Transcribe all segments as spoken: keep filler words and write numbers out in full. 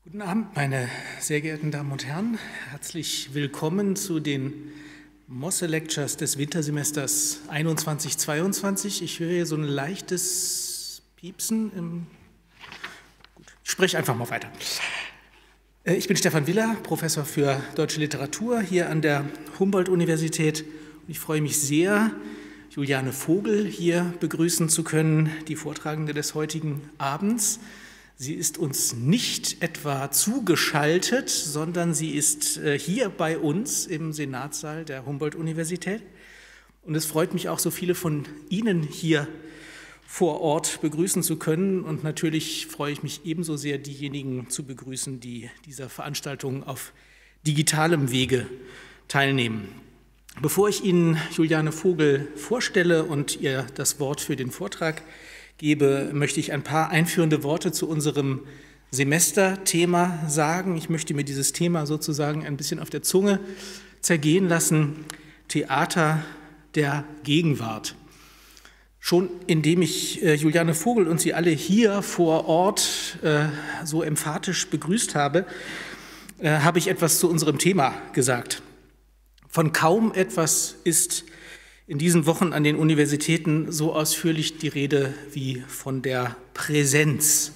Guten Abend, meine sehr geehrten Damen und Herren. Herzlich willkommen zu den Mosse Lectures des Wintersemesters einundzwanzig zweiundzwanzig. Ich höre hier so ein leichtes Piepsen. Im Gut, ich spreche einfach mal weiter. Ich bin Stefan Willer, Professor für Deutsche Literatur hier an der Humboldt-Universität. Und ich freue mich sehr, Juliane Vogel hier begrüßen zu können, die Vortragende des heutigen Abends. Sie ist uns nicht etwa zugeschaltet, sondern sie ist hier bei uns im Senatssaal der Humboldt-Universität. Und es freut mich auch, so viele von Ihnen hier vor Ort begrüßen zu können. Und natürlich freue ich mich ebenso sehr, diejenigen zu begrüßen, die dieser Veranstaltung auf digitalem Wege teilnehmen. Bevor ich Ihnen Juliane Vogel vorstelle und ihr das Wort für den Vortrag gebe, möchte ich ein paar einführende Worte zu unserem Semesterthema sagen. Ich möchte mir dieses Thema sozusagen ein bisschen auf der Zunge zergehen lassen. Theater der Gegenwart. Schon indem ich äh, Juliane Vogel und Sie alle hier vor Ort äh, so emphatisch begrüßt habe, äh, habe ich etwas zu unserem Thema gesagt. Von kaum etwas ist in diesen Wochen an den Universitäten so ausführlich die Rede wie von der Präsenz.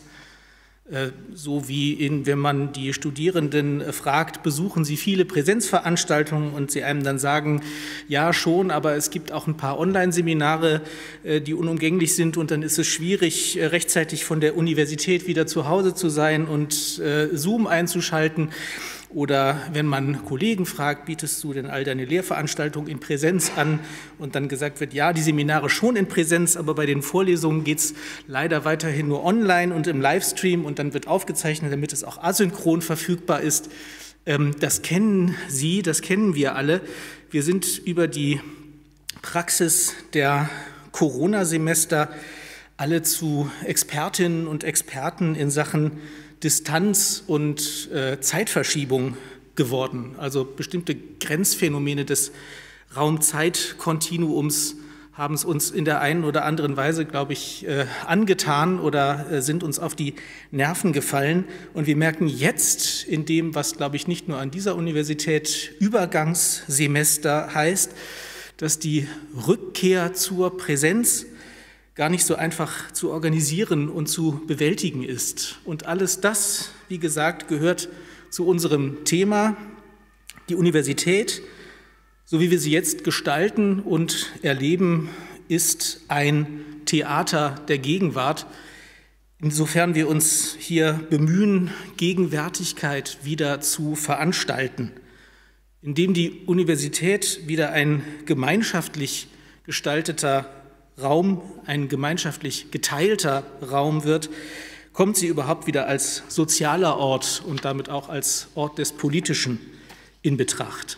So wie in, wenn man die Studierenden fragt, besuchen sie viele Präsenzveranstaltungen und sie einem dann sagen, ja schon, aber es gibt auch ein paar Online-Seminare, die unumgänglich sind und dann ist es schwierig, rechtzeitig von der Universität wieder zu Hause zu sein und Zoom einzuschalten. Oder wenn man Kollegen fragt, bietest du denn all deine Lehrveranstaltungen in Präsenz an? Und dann gesagt wird, ja, die Seminare schon in Präsenz, aber bei den Vorlesungen geht es leider weiterhin nur online und im Livestream und dann wird aufgezeichnet, damit es auch asynchron verfügbar ist. Das kennen Sie, das kennen wir alle. Wir sind über die Praxis der Corona-Semester alle zu Expertinnen und Experten in Sachen Distanz und äh, Zeitverschiebung geworden. Also bestimmte Grenzphänomene des Raum-Zeit-Kontinuums haben es uns in der einen oder anderen Weise, glaube ich, äh, angetan oder äh, sind uns auf die Nerven gefallen. Und wir merken jetzt in dem, was, glaube ich, nicht nur an dieser Universität Übergangssemester heißt, dass die Rückkehr zur Präsenz gar nicht so einfach zu organisieren und zu bewältigen ist. Und alles das, wie gesagt, gehört zu unserem Thema. Die Universität, so wie wir sie jetzt gestalten und erleben, ist ein Theater der Gegenwart. Insofern wir uns hier bemühen, Gegenwärtigkeit wieder zu veranstalten, indem die Universität wieder ein gemeinschaftlich gestalteter Raum, ein gemeinschaftlich geteilter Raum wird, kommt sie überhaupt wieder als sozialer Ort und damit auch als Ort des Politischen in Betracht.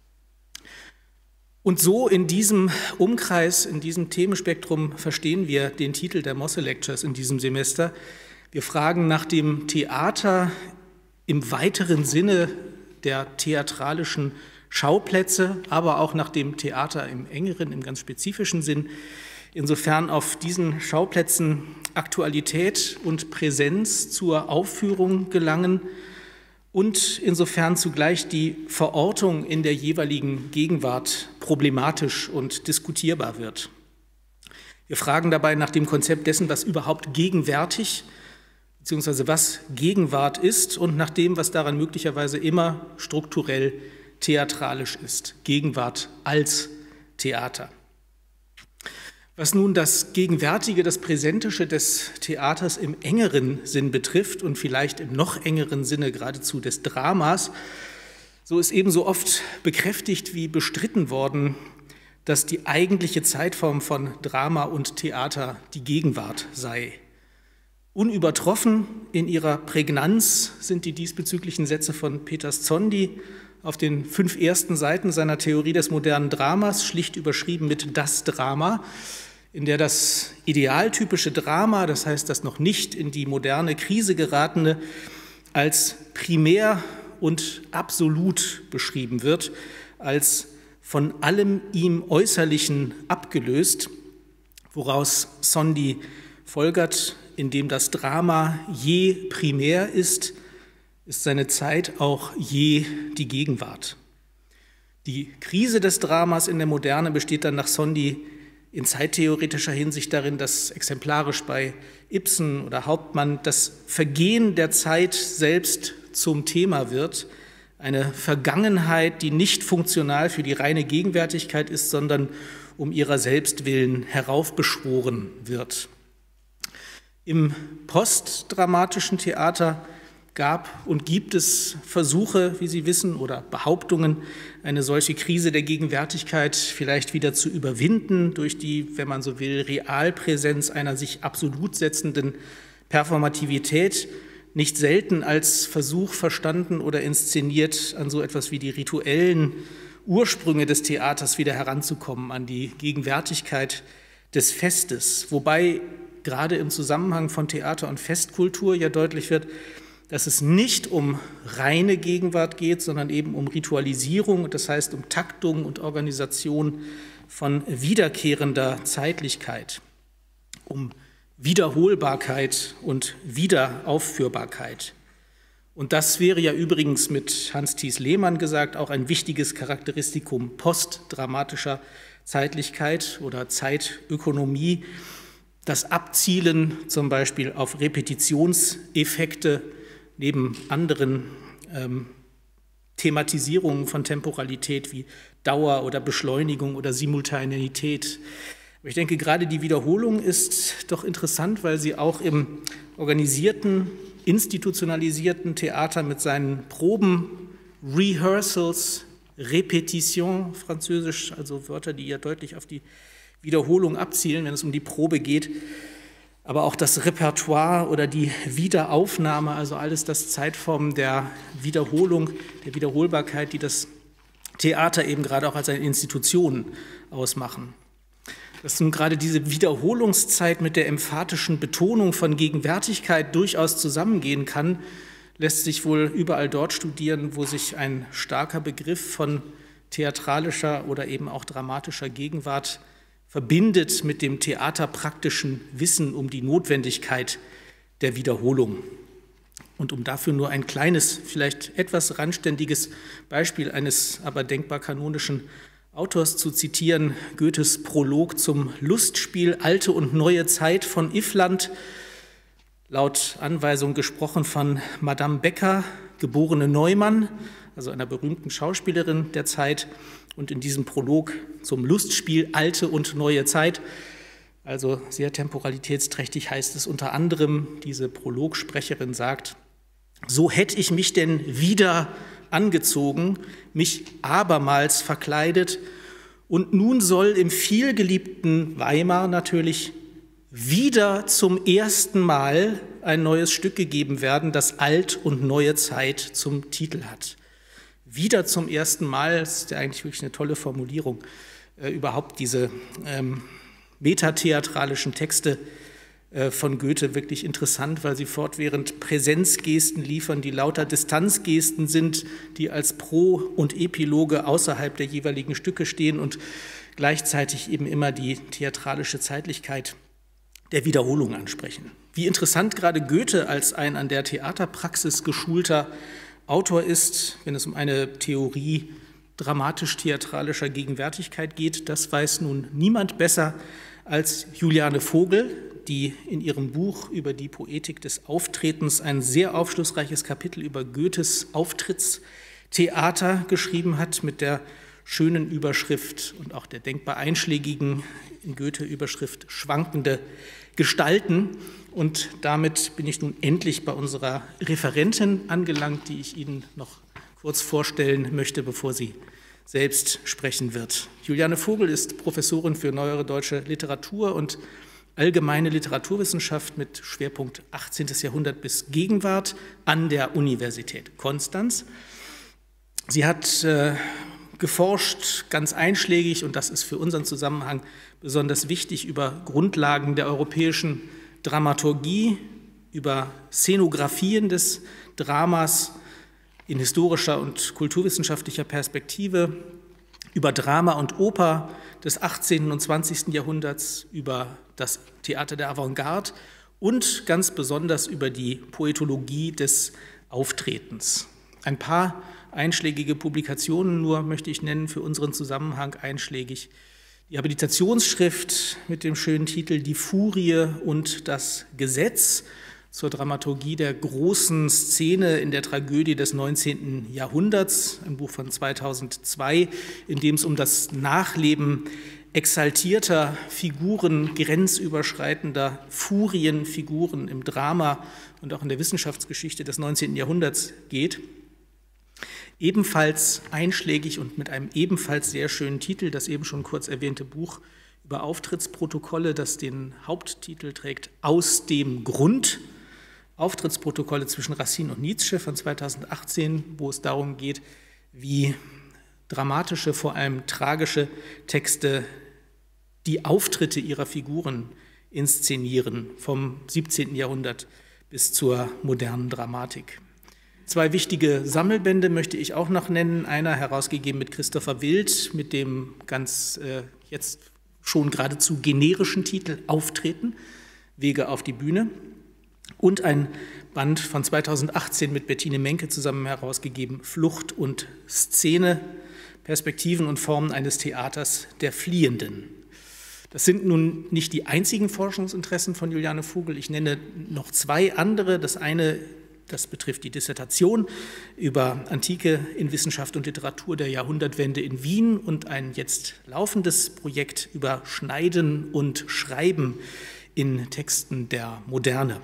Und so in diesem Umkreis, in diesem Themenspektrum verstehen wir den Titel der Mosse Lectures in diesem Semester. Wir fragen nach dem Theater im weiteren Sinne der theatralischen Schauplätze, aber auch nach dem Theater im engeren, im ganz spezifischen Sinn. Insofern auf diesen Schauplätzen Aktualität und Präsenz zur Aufführung gelangen und insofern zugleich die Verortung in der jeweiligen Gegenwart problematisch und diskutierbar wird. Wir fragen dabei nach dem Konzept dessen, was überhaupt gegenwärtig bzw. was Gegenwart ist und nach dem, was daran möglicherweise immer strukturell theatralisch ist. Gegenwart als Theater. Was nun das Gegenwärtige, das Präsentische des Theaters im engeren Sinn betrifft und vielleicht im noch engeren Sinne geradezu des Dramas, so ist ebenso oft bekräftigt wie bestritten worden, dass die eigentliche Zeitform von Drama und Theater die Gegenwart sei. Unübertroffen in ihrer Prägnanz sind die diesbezüglichen Sätze von Peter Szondy auf den fünf ersten Seiten seiner Theorie des modernen Dramas, schlicht überschrieben mit Das Drama, in der das idealtypische Drama, das heißt das noch nicht in die moderne Krise geratene, als primär und absolut beschrieben wird, als von allem ihm Äußerlichen abgelöst, woraus Szondy folgert, indem das Drama je primär ist, ist seine Zeit auch je die Gegenwart. Die Krise des Dramas in der Moderne besteht dann nach Sondy in zeittheoretischer Hinsicht darin, dass exemplarisch bei Ibsen oder Hauptmann das Vergehen der Zeit selbst zum Thema wird, eine Vergangenheit, die nicht funktional für die reine Gegenwärtigkeit ist, sondern um ihrer selbst willen heraufbeschworen wird. Im postdramatischen Theater gab und gibt es Versuche, wie Sie wissen, oder Behauptungen, eine solche Krise der Gegenwärtigkeit vielleicht wieder zu überwinden durch die, wenn man so will, Realpräsenz einer sich absolut setzenden Performativität, nicht selten als Versuch verstanden oder inszeniert, an so etwas wie die rituellen Ursprünge des Theaters wieder heranzukommen, an die Gegenwärtigkeit des Festes, wobei gerade im Zusammenhang von Theater und Festkultur ja deutlich wird, dass es nicht um reine Gegenwart geht, sondern eben um Ritualisierung, das heißt um Taktung und Organisation von wiederkehrender Zeitlichkeit, um Wiederholbarkeit und Wiederaufführbarkeit. Und das wäre ja übrigens mit Hans Thies Lehmann gesagt auch ein wichtiges Charakteristikum postdramatischer Zeitlichkeit oder Zeitökonomie, das Abzielen zum Beispiel auf Repetitionseffekte neben anderen ähm, Thematisierungen von Temporalität wie Dauer oder Beschleunigung oder Simultaneität. Aber ich denke, gerade die Wiederholung ist doch interessant, weil sie auch im organisierten, institutionalisierten Theater mit seinen Proben, Rehearsals, Repetition, französisch, also Wörter, die ja deutlich auf die Wiederholung abzielen, wenn es um die Probe geht, aber auch das Repertoire oder die Wiederaufnahme, also alles das Zeitformen der Wiederholung, der Wiederholbarkeit, die das Theater eben gerade auch als eine Institution ausmachen. Dass nun gerade diese Wiederholungszeit mit der emphatischen Betonung von Gegenwärtigkeit durchaus zusammengehen kann, lässt sich wohl überall dort studieren, wo sich ein starker Begriff von theatralischer oder eben auch dramatischer Gegenwart verbindet mit dem theaterpraktischen Wissen um die Notwendigkeit der Wiederholung. Und um dafür nur ein kleines, vielleicht etwas randständiges Beispiel eines aber denkbar kanonischen Autors zu zitieren, Goethes Prolog zum Lustspiel Alte und neue Zeit von Iffland, laut Anweisung gesprochen von Madame Becker, geborene Neumann, also einer berühmten Schauspielerin der Zeit, und in diesem Prolog zum Lustspiel Alte und neue Zeit, also sehr temporalitätsträchtig, heißt es unter anderem, diese Prologsprecherin sagt: So hätte ich mich denn wieder angezogen, mich abermals verkleidet, und nun soll im vielgeliebten Weimar natürlich wieder zum ersten Mal ein neues Stück gegeben werden, das Alt und neue Zeit zum Titel hat. Wieder zum ersten Mal, das ist ja eigentlich wirklich eine tolle Formulierung, äh, überhaupt diese ähm, metatheatralischen Texte äh, von Goethe wirklich interessant, weil sie fortwährend Präsenzgesten liefern, die lauter Distanzgesten sind, die als Pro- und Epiloge außerhalb der jeweiligen Stücke stehen und gleichzeitig eben immer die theatralische Zeitlichkeit der Wiederholung ansprechen. Wie interessant gerade Goethe als ein an der Theaterpraxis geschulter Autor ist, wenn es um eine Theorie dramatisch-theatralischer Gegenwärtigkeit geht, das weiß nun niemand besser als Juliane Vogel, die in ihrem Buch über die Poetik des Auftretens ein sehr aufschlussreiches Kapitel über Goethes Auftrittstheater geschrieben hat, mit der schönen Überschrift und auch der denkbar einschlägigen in Goethe-Überschrift schwankende Gestalten. Und damit bin ich nun endlich bei unserer Referentin angelangt, die ich Ihnen noch kurz vorstellen möchte, bevor sie selbst sprechen wird. Juliane Vogel ist Professorin für neuere deutsche Literatur und allgemeine Literaturwissenschaft mit Schwerpunkt achtzehnten Jahrhundert bis Gegenwart an der Universität Konstanz. Sie hat äh, geforscht, ganz einschlägig, und das ist für unseren Zusammenhang besonders wichtig, über Grundlagen der europäischen Dramaturgie, über Szenografien des Dramas in historischer und kulturwissenschaftlicher Perspektive, über Drama und Oper des achtzehnten und zwanzigsten Jahrhunderts, über das Theater der Avantgarde und ganz besonders über die Poetologie des Auftretens. Ein paar einschlägige Publikationen nur möchte ich nennen, für unseren Zusammenhang einschlägig. Die Habilitationsschrift mit dem schönen Titel Die Furie und das Gesetz zur Dramaturgie der großen Szene in der Tragödie des neunzehnten Jahrhunderts, ein Buch von zweitausendzwei, in dem es um das Nachleben exaltierter Figuren, grenzüberschreitender Furienfiguren im Drama und auch in der Wissenschaftsgeschichte des neunzehnten Jahrhunderts geht. Ebenfalls einschlägig und mit einem ebenfalls sehr schönen Titel, das eben schon kurz erwähnte Buch über Auftrittsprotokolle, das den Haupttitel trägt Aus dem Grund. Auftrittsprotokolle zwischen Racine und Nietzsche von zweitausendachtzehn, wo es darum geht, wie dramatische, vor allem tragische Texte die Auftritte ihrer Figuren inszenieren, vom siebzehnten Jahrhundert bis zur modernen Dramatik. Zwei wichtige Sammelbände möchte ich auch noch nennen. Einer herausgegeben mit Christopher Wild, mit dem ganz äh, jetzt schon geradezu generischen Titel Auftreten, Wege auf die Bühne. Und ein Band von zweitausendachtzehn mit Bettine Menke zusammen herausgegeben, Flucht und Szene, Perspektiven und Formen eines Theaters der Fliehenden. Das sind nun nicht die einzigen Forschungsinteressen von Juliane Vogel. Ich nenne noch zwei andere. Das eine, das betrifft die Dissertation über Antike in Wissenschaft und Literatur der Jahrhundertwende in Wien und ein jetzt laufendes Projekt über Schneiden und Schreiben in Texten der Moderne.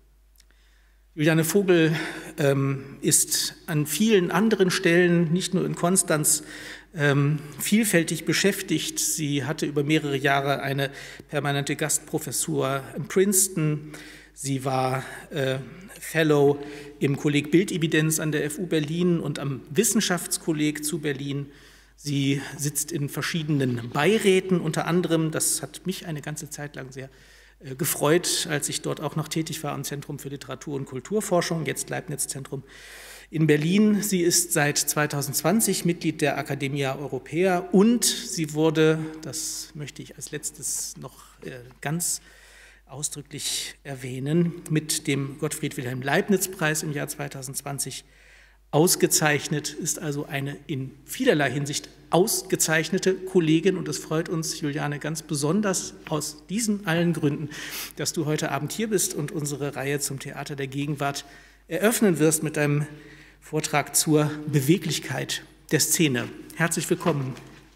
Juliane Vogel ähm, ist an vielen anderen Stellen, nicht nur in Konstanz, ähm, vielfältig beschäftigt. Sie hatte über mehrere Jahre eine permanente Gastprofessur in Princeton. Sie war äh, Fellow im Kolleg Bildevidenz an der F U Berlin und am Wissenschaftskolleg zu Berlin. Sie sitzt in verschiedenen Beiräten, unter anderem, das hat mich eine ganze Zeit lang sehr gefreut, als ich dort auch noch tätig war am Zentrum für Literatur- und Kulturforschung, jetzt Leibniz-Zentrum in Berlin. Sie ist seit zweitausendzwanzig Mitglied der Academia Europaea und sie wurde, das möchte ich als letztes noch ganz ausdrücklich erwähnen, mit dem Gottfried Wilhelm Leibniz-Preis im Jahr zweitausendzwanzig ausgezeichnet, ist also eine in vielerlei Hinsicht ausgezeichnete Kollegin und es freut uns, Juliane, ganz besonders aus diesen allen Gründen, dass du heute Abend hier bist und unsere Reihe zum Theater der Gegenwart eröffnen wirst mit deinem Vortrag zur Beweglichkeit der Szene. Herzlich willkommen.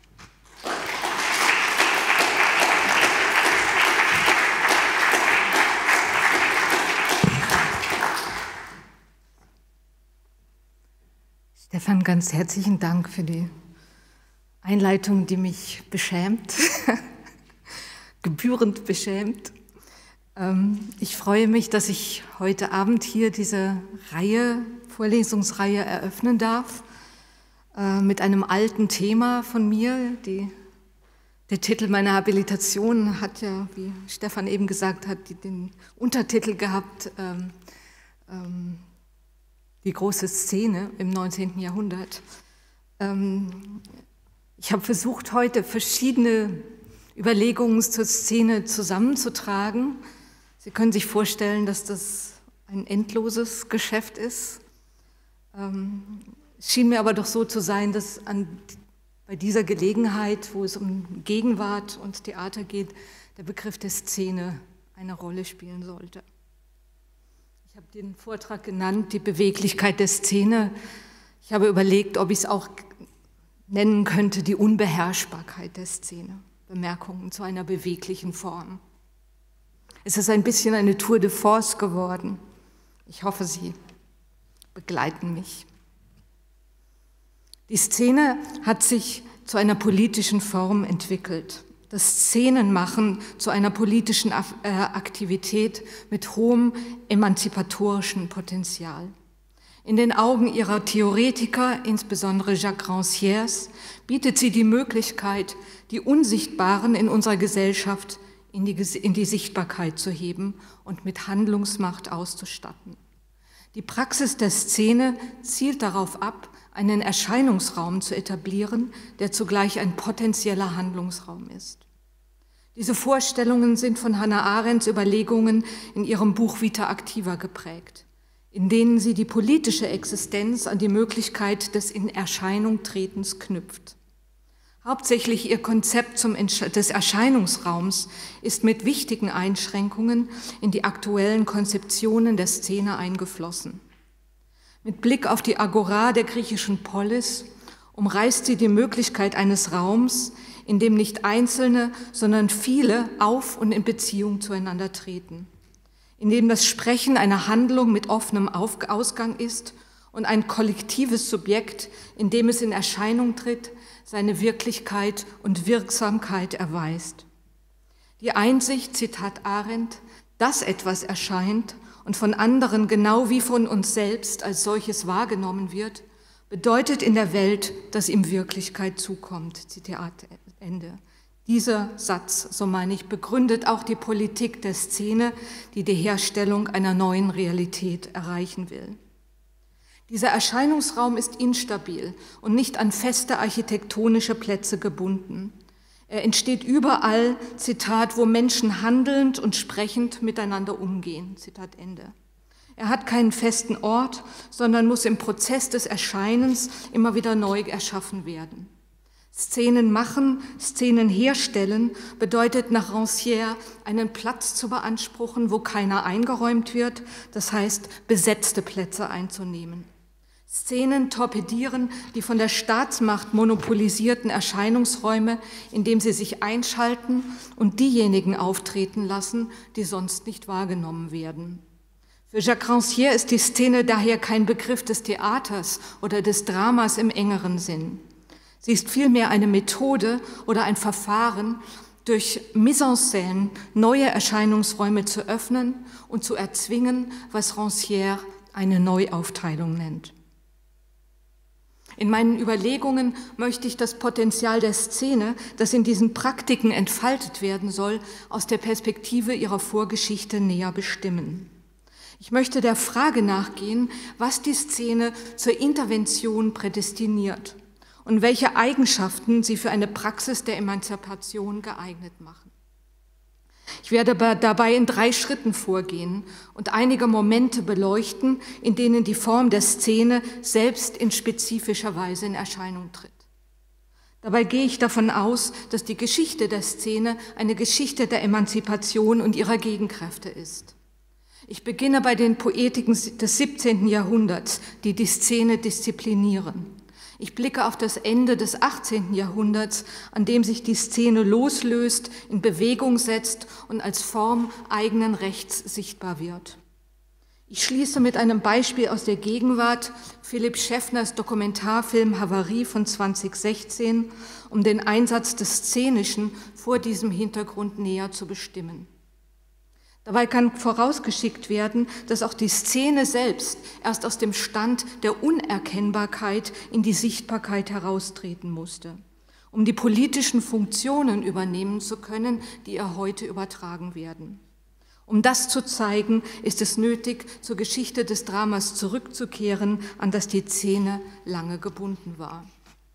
Stefan, ganz herzlichen Dank für die Einleitung, die mich beschämt, gebührend beschämt. Ich freue mich, dass ich heute Abend hier diese Reihe, Vorlesungsreihe eröffnen darf, mit einem alten Thema von mir. Die, der Titel meiner Habilitation hat ja, wie Stefan eben gesagt hat, den Untertitel gehabt, ähm, ähm, die große Szene im neunzehnten Jahrhundert. Ich habe versucht, heute verschiedene Überlegungen zur Szene zusammenzutragen. Sie können sich vorstellen, dass das ein endloses Geschäft ist. Es schien mir aber doch so zu sein, dass an, bei dieser Gelegenheit, wo es um Gegenwart und Theater geht, der Begriff der Szene eine Rolle spielen sollte. Ich habe den Vortrag genannt, die Beweglichkeit der Szene. Ich habe überlegt, ob ich es auch nennen könnte, die Unbeherrschbarkeit der Szene. Bemerkungen zu einer beweglichen Form. Es ist ein bisschen eine Tour de force geworden. Ich hoffe, Sie begleiten mich. Die Szene hat sich zu einer politischen Form entwickelt. Das Szenenmachen zu einer politischen Aktivität mit hohem emanzipatorischen Potenzial. In den Augen ihrer Theoretiker, insbesondere Jacques Rancières, bietet sie die Möglichkeit, die Unsichtbaren in unserer Gesellschaft in die, in die Sichtbarkeit zu heben und mit Handlungsmacht auszustatten. Die Praxis der Szene zielt darauf ab, einen Erscheinungsraum zu etablieren, der zugleich ein potenzieller Handlungsraum ist. Diese Vorstellungen sind von Hannah Arendts Überlegungen in ihrem Buch Vita Activa geprägt. in denen sie die politische Existenz an die Möglichkeit des In-Erscheinung-Tretens knüpft. Hauptsächlich ihr Konzept zum des Erscheinungsraums ist mit wichtigen Einschränkungen in die aktuellen Konzeptionen der Szene eingeflossen. Mit Blick auf die Agora der griechischen Polis umreißt sie die Möglichkeit eines Raums, in dem nicht Einzelne, sondern viele auf und in Beziehung zueinander treten, in dem das Sprechen eine Handlung mit offenem Ausgang ist und ein kollektives Subjekt, in dem es in Erscheinung tritt, seine Wirklichkeit und Wirksamkeit erweist. Die Einsicht, Zitat Arendt, dass etwas erscheint und von anderen genau wie von uns selbst als solches wahrgenommen wird, bedeutet in der Welt, dass ihm Wirklichkeit zukommt. Zitat Ende. Dieser Satz, so meine ich, begründet auch die Politik der Szene, die die Herstellung einer neuen Realität erreichen will. Dieser Erscheinungsraum ist instabil und nicht an feste architektonische Plätze gebunden. Er entsteht überall, Zitat, wo Menschen handelnd und sprechend miteinander umgehen, Zitat Ende. Er hat keinen festen Ort, sondern muss im Prozess des Erscheinens immer wieder neu erschaffen werden. Szenen machen, Szenen herstellen bedeutet nach Rancière, einen Platz zu beanspruchen, wo keiner eingeräumt wird, das heißt, besetzte Plätze einzunehmen. Szenen torpedieren die von der Staatsmacht monopolisierten Erscheinungsräume, indem sie sich einschalten und diejenigen auftreten lassen, die sonst nicht wahrgenommen werden. Für Jacques Rancière ist die Szene daher kein Begriff des Theaters oder des Dramas im engeren Sinn. Sie ist vielmehr eine Methode oder ein Verfahren, durch Mise en scène neue Erscheinungsräume zu öffnen und zu erzwingen, was Rancière eine Neuaufteilung nennt. In meinen Überlegungen möchte ich das Potenzial der Szene, das in diesen Praktiken entfaltet werden soll, aus der Perspektive ihrer Vorgeschichte näher bestimmen. Ich möchte der Frage nachgehen, was die Szene zur Intervention prädestiniert und welche Eigenschaften sie für eine Praxis der Emanzipation geeignet machen. Ich werde dabei in drei Schritten vorgehen und einige Momente beleuchten, in denen die Form der Szene selbst in spezifischer Weise in Erscheinung tritt. Dabei gehe ich davon aus, dass die Geschichte der Szene eine Geschichte der Emanzipation und ihrer Gegenkräfte ist. Ich beginne bei den Poetiken des siebzehnten Jahrhunderts, die die Szene disziplinieren. Ich blicke auf das Ende des achtzehnten Jahrhunderts, an dem sich die Szene loslöst, in Bewegung setzt und als Form eigenen Rechts sichtbar wird. Ich schließe mit einem Beispiel aus der Gegenwart, Philipp Schäffners Dokumentarfilm Havarie von zweitausendsechzehn, um den Einsatz des Szenischen vor diesem Hintergrund näher zu bestimmen. Dabei kann vorausgeschickt werden, dass auch die Szene selbst erst aus dem Stand der Unerkennbarkeit in die Sichtbarkeit heraustreten musste, um die politischen Funktionen übernehmen zu können, die ihr heute übertragen werden. Um das zu zeigen, ist es nötig, zur Geschichte des Dramas zurückzukehren, an das die Szene lange gebunden war.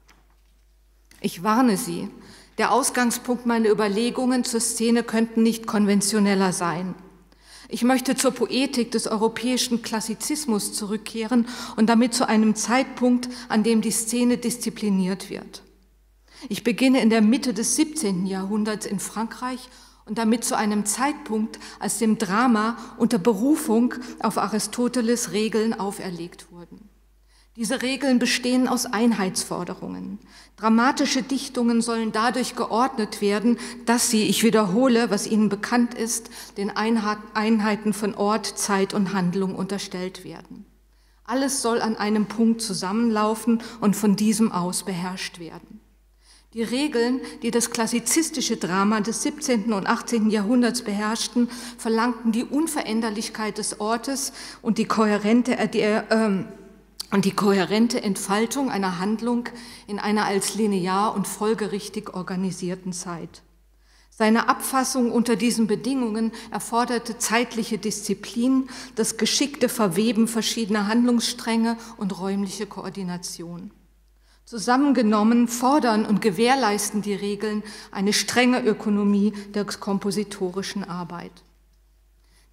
Ich warne Sie, der Ausgangspunkt meiner Überlegungen zur Szene könnten nicht konventioneller sein. Ich möchte zur Poetik des europäischen Klassizismus zurückkehren und damit zu einem Zeitpunkt, an dem die Szene diszipliniert wird. Ich beginne in der Mitte des siebzehnten Jahrhunderts in Frankreich und damit zu einem Zeitpunkt, als dem Drama unter Berufung auf Aristoteles Regeln auferlegt wurden. Diese Regeln bestehen aus Einheitsforderungen. Dramatische Dichtungen sollen dadurch geordnet werden, dass sie, ich wiederhole, was Ihnen bekannt ist, den Einheiten von Ort, Zeit und Handlung unterstellt werden. Alles soll an einem Punkt zusammenlaufen und von diesem aus beherrscht werden. Die Regeln, die das klassizistische Drama des siebzehnten und achtzehnten Jahrhunderts beherrschten, verlangten die Unveränderlichkeit des Ortes und die kohärente äh, die, äh, und die kohärente Entfaltung einer Handlung in einer als linear und folgerichtig organisierten Zeit. Seine Abfassung unter diesen Bedingungen erforderte zeitliche Disziplin, das geschickte Verweben verschiedener Handlungsstränge und räumliche Koordination. Zusammengenommen fordern und gewährleisten die Regeln eine strenge Ökonomie der kompositorischen Arbeit.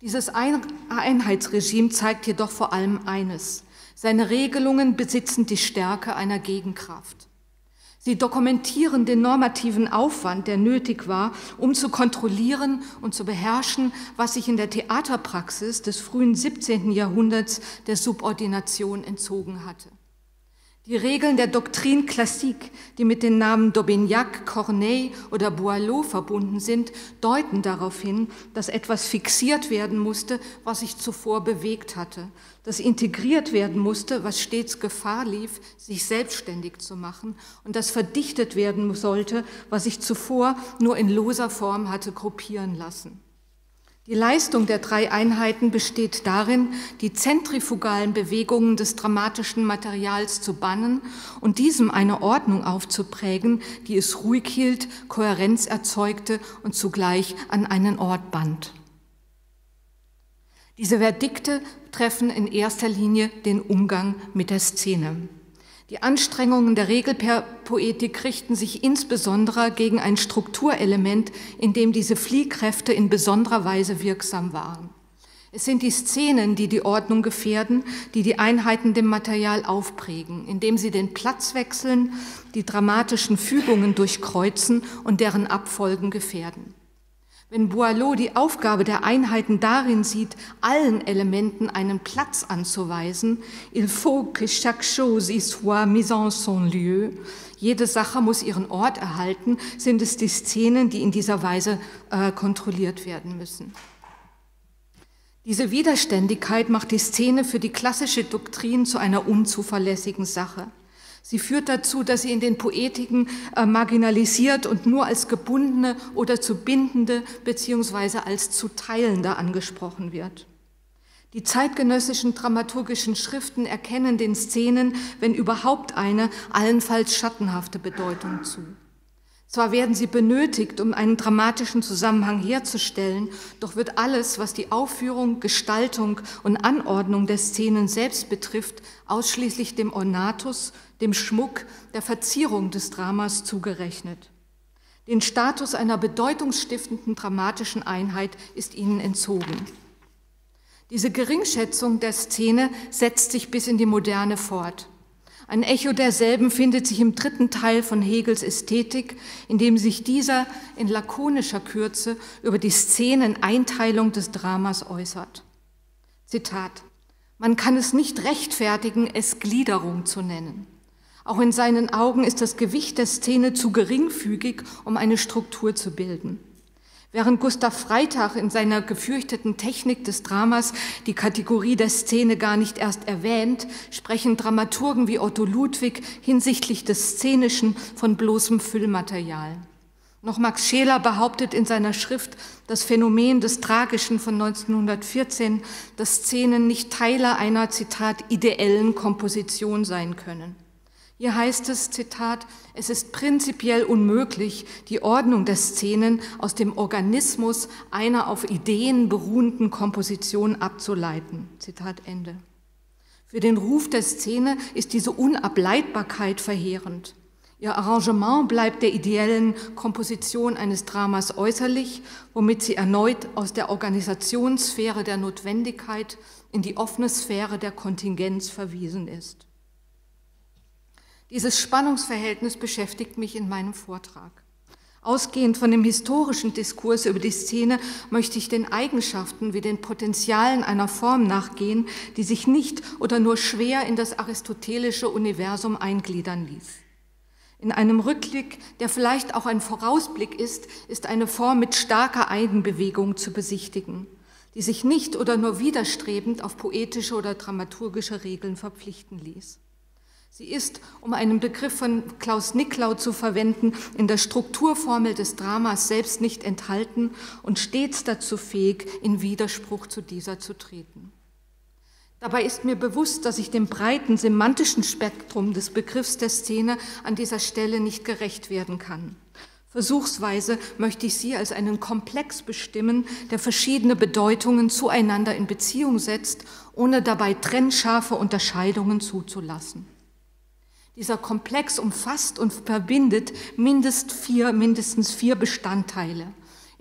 Dieses Einheitsregime zeigt jedoch vor allem eines: Seine Regelungen besitzen die Stärke einer Gegenkraft. Sie dokumentieren den normativen Aufwand, der nötig war, um zu kontrollieren und zu beherrschen, was sich in der Theaterpraxis des frühen siebzehnten Jahrhunderts der Subordination entzogen hatte. Die Regeln der Doctrine classique, die mit den Namen d'Aubignac, Corneille oder Boileau verbunden sind, deuten darauf hin, dass etwas fixiert werden musste, was sich zuvor bewegt hatte, dass integriert werden musste, was stets Gefahr lief, sich selbstständig zu machen, und dass verdichtet werden sollte, was sich zuvor nur in loser Form hatte gruppieren lassen. Die Leistung der drei Einheiten besteht darin, die zentrifugalen Bewegungen des dramatischen Materials zu bannen und diesem eine Ordnung aufzuprägen, die es ruhig hielt, Kohärenz erzeugte und zugleich an einen Ort band. Diese Verdikte treffen in erster Linie den Umgang mit der Szene. Die Anstrengungen der Regelpoetik richten sich insbesondere gegen ein Strukturelement, in dem diese Fliehkräfte in besonderer Weise wirksam waren. Es sind die Szenen, die die Ordnung gefährden, die die Einheiten dem Material aufprägen, indem sie den Platz wechseln, die dramatischen Fügungen durchkreuzen und deren Abfolgen gefährden. Wenn Boileau die Aufgabe der Einheiten darin sieht, allen Elementen einen Platz anzuweisen, il faut que chaque chose y soit mise en son lieu, jede Sache muss ihren Ort erhalten, sind es die Szenen, die in dieser Weise äh, kontrolliert werden müssen. Diese Widerständigkeit macht die Szene für die klassische Doktrin zu einer unzuverlässigen Sache. Sie führt dazu, dass sie in den Poetiken äh, marginalisiert und nur als gebundene oder zu bindende beziehungsweise als zu teilende angesprochen wird. Die zeitgenössischen dramaturgischen Schriften erkennen den Szenen, wenn überhaupt eine, allenfalls schattenhafte Bedeutung zu. Zwar werden sie benötigt, um einen dramatischen Zusammenhang herzustellen, doch wird alles, was die Aufführung, Gestaltung und Anordnung der Szenen selbst betrifft, ausschließlich dem Ornatus, dem Schmuck, der Verzierung des Dramas zugerechnet. Den Status einer bedeutungsstiftenden dramatischen Einheit ist ihnen entzogen. Diese Geringschätzung der Szene setzt sich bis in die Moderne fort. Ein Echo derselben findet sich im dritten Teil von Hegels Ästhetik, in dem sich dieser in lakonischer Kürze über die Szeneneinteilung des Dramas äußert. Zitat: Man kann es nicht rechtfertigen, es Gliederung zu nennen. Auch in seinen Augen ist das Gewicht der Szene zu geringfügig, um eine Struktur zu bilden. Während Gustav Freytag in seiner gefürchteten Technik des Dramas die Kategorie der Szene gar nicht erst erwähnt, sprechen Dramaturgen wie Otto Ludwig hinsichtlich des Szenischen von bloßem Füllmaterial. Noch Max Scheler behauptet in seiner Schrift Das Phänomen des Tragischen von neunzehnhundertvierzehn, dass Szenen nicht Teile einer, Zitat, ideellen Komposition sein können. Hier heißt es, Zitat, es ist prinzipiell unmöglich, die Ordnung der Szenen aus dem Organismus einer auf Ideen beruhenden Komposition abzuleiten. Zitat Ende. Für den Ruf der Szene ist diese Unableitbarkeit verheerend. Ihr Arrangement bleibt der ideellen Komposition eines Dramas äußerlich, womit sie erneut aus der Organisationssphäre der Notwendigkeit in die offene Sphäre der Kontingenz verwiesen ist. Dieses Spannungsverhältnis beschäftigt mich in meinem Vortrag. Ausgehend von dem historischen Diskurs über die Szene möchte ich den Eigenschaften wie den Potenzialen einer Form nachgehen, die sich nicht oder nur schwer in das aristotelische Universum eingliedern ließ. In einem Rückblick, der vielleicht auch ein Vorausblick ist, ist eine Form mit starker Eigenbewegung zu besichtigen, die sich nicht oder nur widerstrebend auf poetische oder dramaturgische Regeln verpflichten ließ. Sie ist, um einen Begriff von Klaus Nicklau zu verwenden, in der Strukturformel des Dramas selbst nicht enthalten und stets dazu fähig, in Widerspruch zu dieser zu treten. Dabei ist mir bewusst, dass ich dem breiten semantischen Spektrum des Begriffs der Szene an dieser Stelle nicht gerecht werden kann. Versuchsweise möchte ich sie als einen Komplex bestimmen, der verschiedene Bedeutungen zueinander in Beziehung setzt, ohne dabei trennscharfe Unterscheidungen zuzulassen. Dieser Komplex umfasst und verbindet mindest vier, mindestens vier Bestandteile.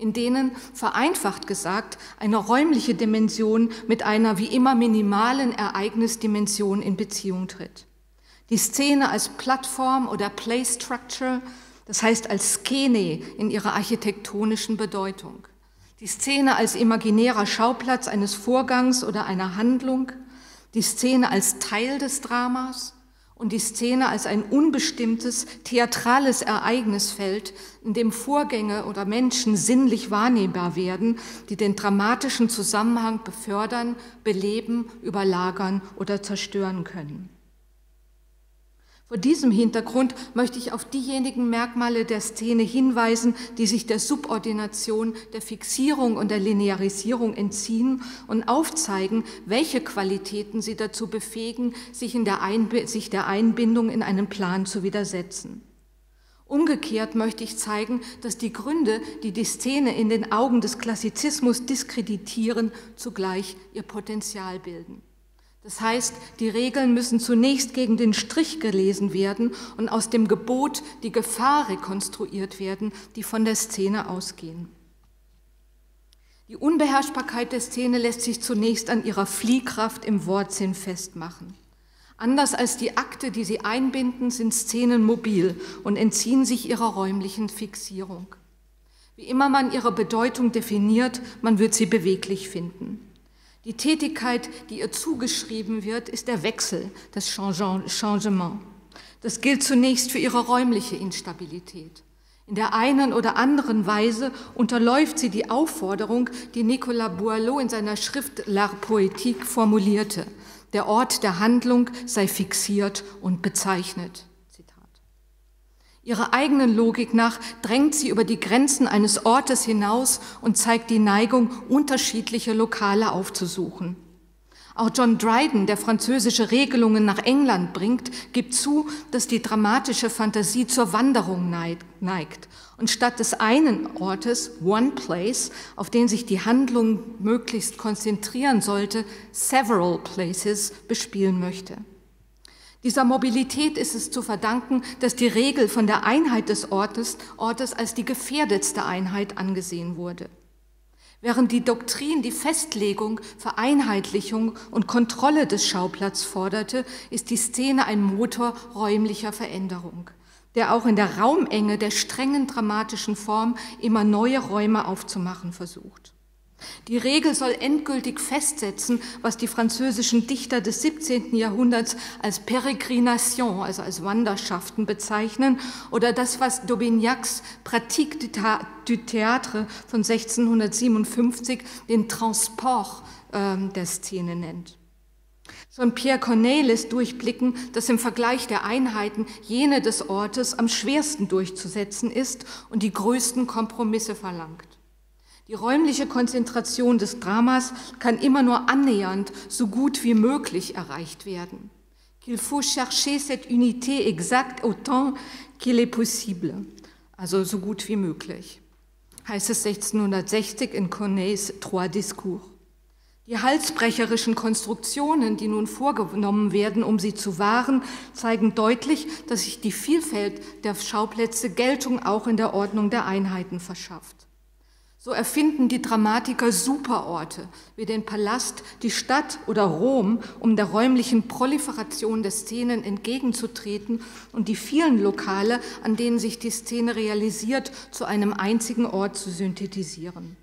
in denen, vereinfacht gesagt, eine räumliche Dimension mit einer wie immer minimalen Ereignisdimension in Beziehung tritt. Die Szene als Plattform oder Play Structure, das heißt als Skene in ihrer architektonischen Bedeutung. Die Szene als imaginärer Schauplatz eines Vorgangs oder einer Handlung, die Szene als Teil des Dramas und die Szene als ein unbestimmtes, theatrales Ereignisfeld, in dem Vorgänge oder Menschen sinnlich wahrnehmbar werden, die den dramatischen Zusammenhang befördern, beleben, überlagern oder zerstören können. Vor diesem Hintergrund möchte ich auf diejenigen Merkmale der Szene hinweisen, die sich der Subordination, der Fixierung und der Linearisierung entziehen und aufzeigen, welche Qualitäten sie dazu befähigen, sich, in der, Einb- sich der Einbindung in einen Plan zu widersetzen. Umgekehrt möchte ich zeigen, dass die Gründe, die die Szene in den Augen des Klassizismus diskreditieren, zugleich ihr Potenzial bilden. Das heißt, die Regeln müssen zunächst gegen den Strich gelesen werden und aus dem Gebot die Gefahr rekonstruiert werden, die von der Szene ausgehen. Die Unbeherrschbarkeit der Szene lässt sich zunächst an ihrer Fliehkraft im Wortsinn festmachen. Anders als die Akte, die sie einbinden, sind Szenen mobil und entziehen sich ihrer räumlichen Fixierung. Wie immer man ihre Bedeutung definiert, man wird sie beweglich finden. Die Tätigkeit, die ihr zugeschrieben wird, ist der Wechsel, das Changement. Das gilt zunächst für ihre räumliche Instabilität. In der einen oder anderen Weise unterläuft sie die Aufforderung, die Nicolas Boileau in seiner Schrift L'Art Poétique formulierte: Der Ort der Handlung sei fixiert und bezeichnet. Ihrer eigenen Logik nach drängt sie über die Grenzen eines Ortes hinaus und zeigt die Neigung, unterschiedliche Lokale aufzusuchen. Auch John Dryden, der französische Regelungen nach England bringt, gibt zu, dass die dramatische Fantasie zur Wanderung neigt und statt des einen Ortes, one place, auf den sich die Handlung möglichst konzentrieren sollte, several places bespielen möchte. Dieser Mobilität ist es zu verdanken, dass die Regel von der Einheit des Ortes, Ortes als die gefährdetste Einheit angesehen wurde. Während die Doktrin die Festlegung, Vereinheitlichung und Kontrolle des Schauplatzes forderte, ist die Szene ein Motor räumlicher Veränderung, der auch in der Raumenge der strengen dramatischen Form immer neue Räume aufzumachen versucht. Die Regel soll endgültig festsetzen, was die französischen Dichter des siebzehnten Jahrhunderts als Pérégrination, also als Wanderschaften bezeichnen, oder das, was d'Aubignacs Pratique du Théâtre von sechzehnhundertsiebenundfünfzig den Transport äh, der Szene nennt. Schon Pierre Corneille lässt durchblicken, dass im Vergleich der Einheiten jene des Ortes am schwersten durchzusetzen ist und die größten Kompromisse verlangt. Die räumliche Konzentration des Dramas kann immer nur annähernd, so gut wie möglich erreicht werden. Qu'il faut chercher cette unité exacte autant qu'il est possible, also so gut wie möglich, heißt es sechzehnhundertsechzig in Corneilles Trois Discours. Die halsbrecherischen Konstruktionen, die nun vorgenommen werden, um sie zu wahren, zeigen deutlich, dass sich die Vielfalt der Schauplätze Geltung auch in der Ordnung der Einheiten verschafft. So erfinden die Dramatiker Superorte wie den Palast, die Stadt oder Rom, um der räumlichen Proliferation der Szenen entgegenzutreten und die vielen Lokale, an denen sich die Szene realisiert, zu einem einzigen Ort zu synthetisieren.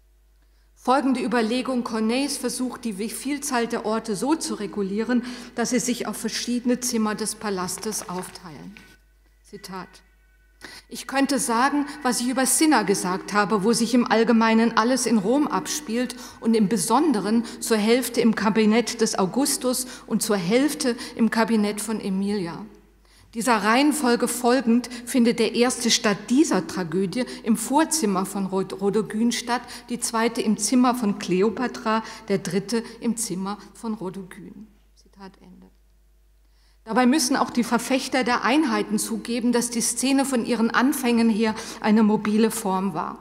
Folgende Überlegung Corneilles versucht, die Vielzahl der Orte so zu regulieren, dass sie sich auf verschiedene Zimmer des Palastes aufteilen. Zitat: Ich könnte sagen, was ich über Cinna gesagt habe, wo sich im Allgemeinen alles in Rom abspielt und im Besonderen zur Hälfte im Kabinett des Augustus und zur Hälfte im Kabinett von Emilia. Dieser Reihenfolge folgend findet der erste statt dieser Tragödie im Vorzimmer von Rodogune statt, die zweite im Zimmer von Kleopatra, der dritte im Zimmer von Rodogune. Zitat Ende. Dabei müssen auch die Verfechter der Einheiten zugeben, dass die Szene von ihren Anfängen her eine mobile Form war.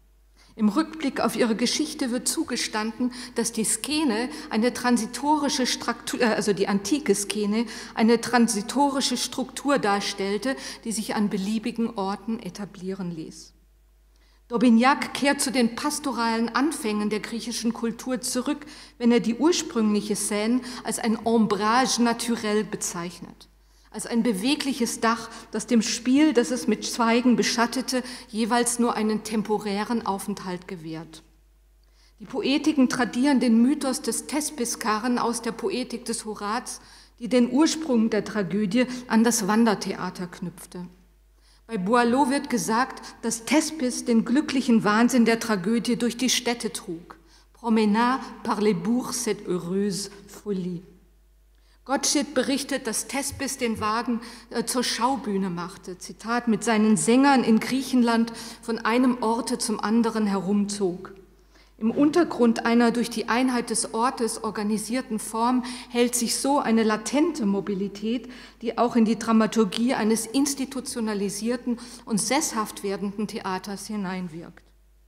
Im Rückblick auf ihre Geschichte wird zugestanden, dass die Skene eine transitorische Struktur, also die antike Skene, eine transitorische Struktur darstellte, die sich an beliebigen Orten etablieren ließ. D'Aubignac kehrt zu den pastoralen Anfängen der griechischen Kultur zurück, wenn er die ursprüngliche Scène als ein Ombrage naturel bezeichnet, als ein bewegliches Dach, das dem Spiel, das es mit Zweigen beschattete, jeweils nur einen temporären Aufenthalt gewährt. Die Poetiken tradieren den Mythos des Thespis-Karren aus der Poetik des Horaz, die den Ursprung der Tragödie an das Wandertheater knüpfte. Bei Boileau wird gesagt, dass Thespis den glücklichen Wahnsinn der Tragödie durch die Städte trug. Promenade par les bourgs cette heureuse folie. Gottsched berichtet, dass Thespis den Wagen äh, zur Schaubühne machte, Zitat, mit seinen Sängern in Griechenland von einem Orte zum anderen herumzog. Im Untergrund einer durch die Einheit des Ortes organisierten Form hält sich so eine latente Mobilität, die auch in die Dramaturgie eines institutionalisierten und sesshaft werdenden Theaters hineinwirkt.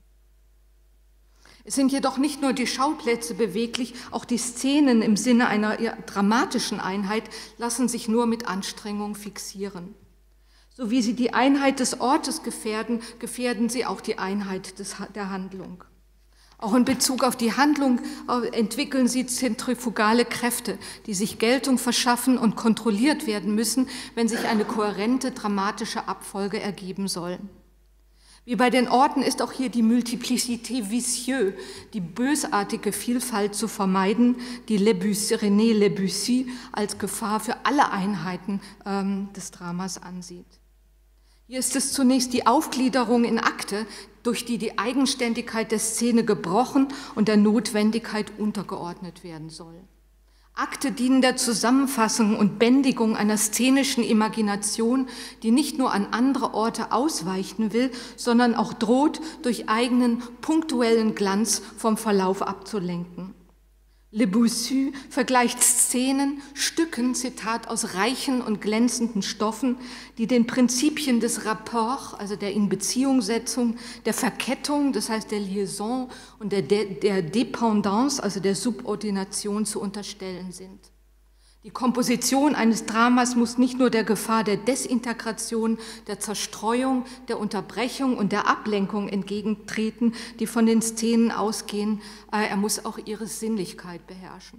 Es sind jedoch nicht nur die Schauplätze beweglich, auch die Szenen im Sinne einer dramatischen Einheit lassen sich nur mit Anstrengung fixieren. So wie sie die Einheit des Ortes gefährden, gefährden sie auch die Einheit des, der Handlung. Auch in Bezug auf die Handlung entwickeln sie zentrifugale Kräfte, die sich Geltung verschaffen und kontrolliert werden müssen, wenn sich eine kohärente dramatische Abfolge ergeben soll. Wie bei den Orten ist auch hier die Multiplicité vicieuse, die bösartige Vielfalt zu vermeiden, die René Debussy als Gefahr für alle Einheiten ähm, des Dramas ansieht. Hier ist es zunächst die Aufgliederung in Akte, durch die die Eigenständigkeit der Szene gebrochen und der Notwendigkeit untergeordnet werden soll. Akte dienen der Zusammenfassung und Bändigung einer szenischen Imagination, die nicht nur an andere Orte ausweichen will, sondern auch droht, durch eigenen punktuellen Glanz vom Verlauf abzulenken. Debussy vergleicht Szenen, Stücken, Zitat, aus reichen und glänzenden Stoffen, die den Prinzipien des Rapport, also der Inbeziehungssetzung, der Verkettung, das heißt der Liaison und der, De- der Dependance, also der Subordination zu unterstellen sind. Die Komposition eines Dramas muss nicht nur der Gefahr der Desintegration, der Zerstreuung, der Unterbrechung und der Ablenkung entgegentreten, die von den Szenen ausgehen, er muss auch ihre Sinnlichkeit beherrschen.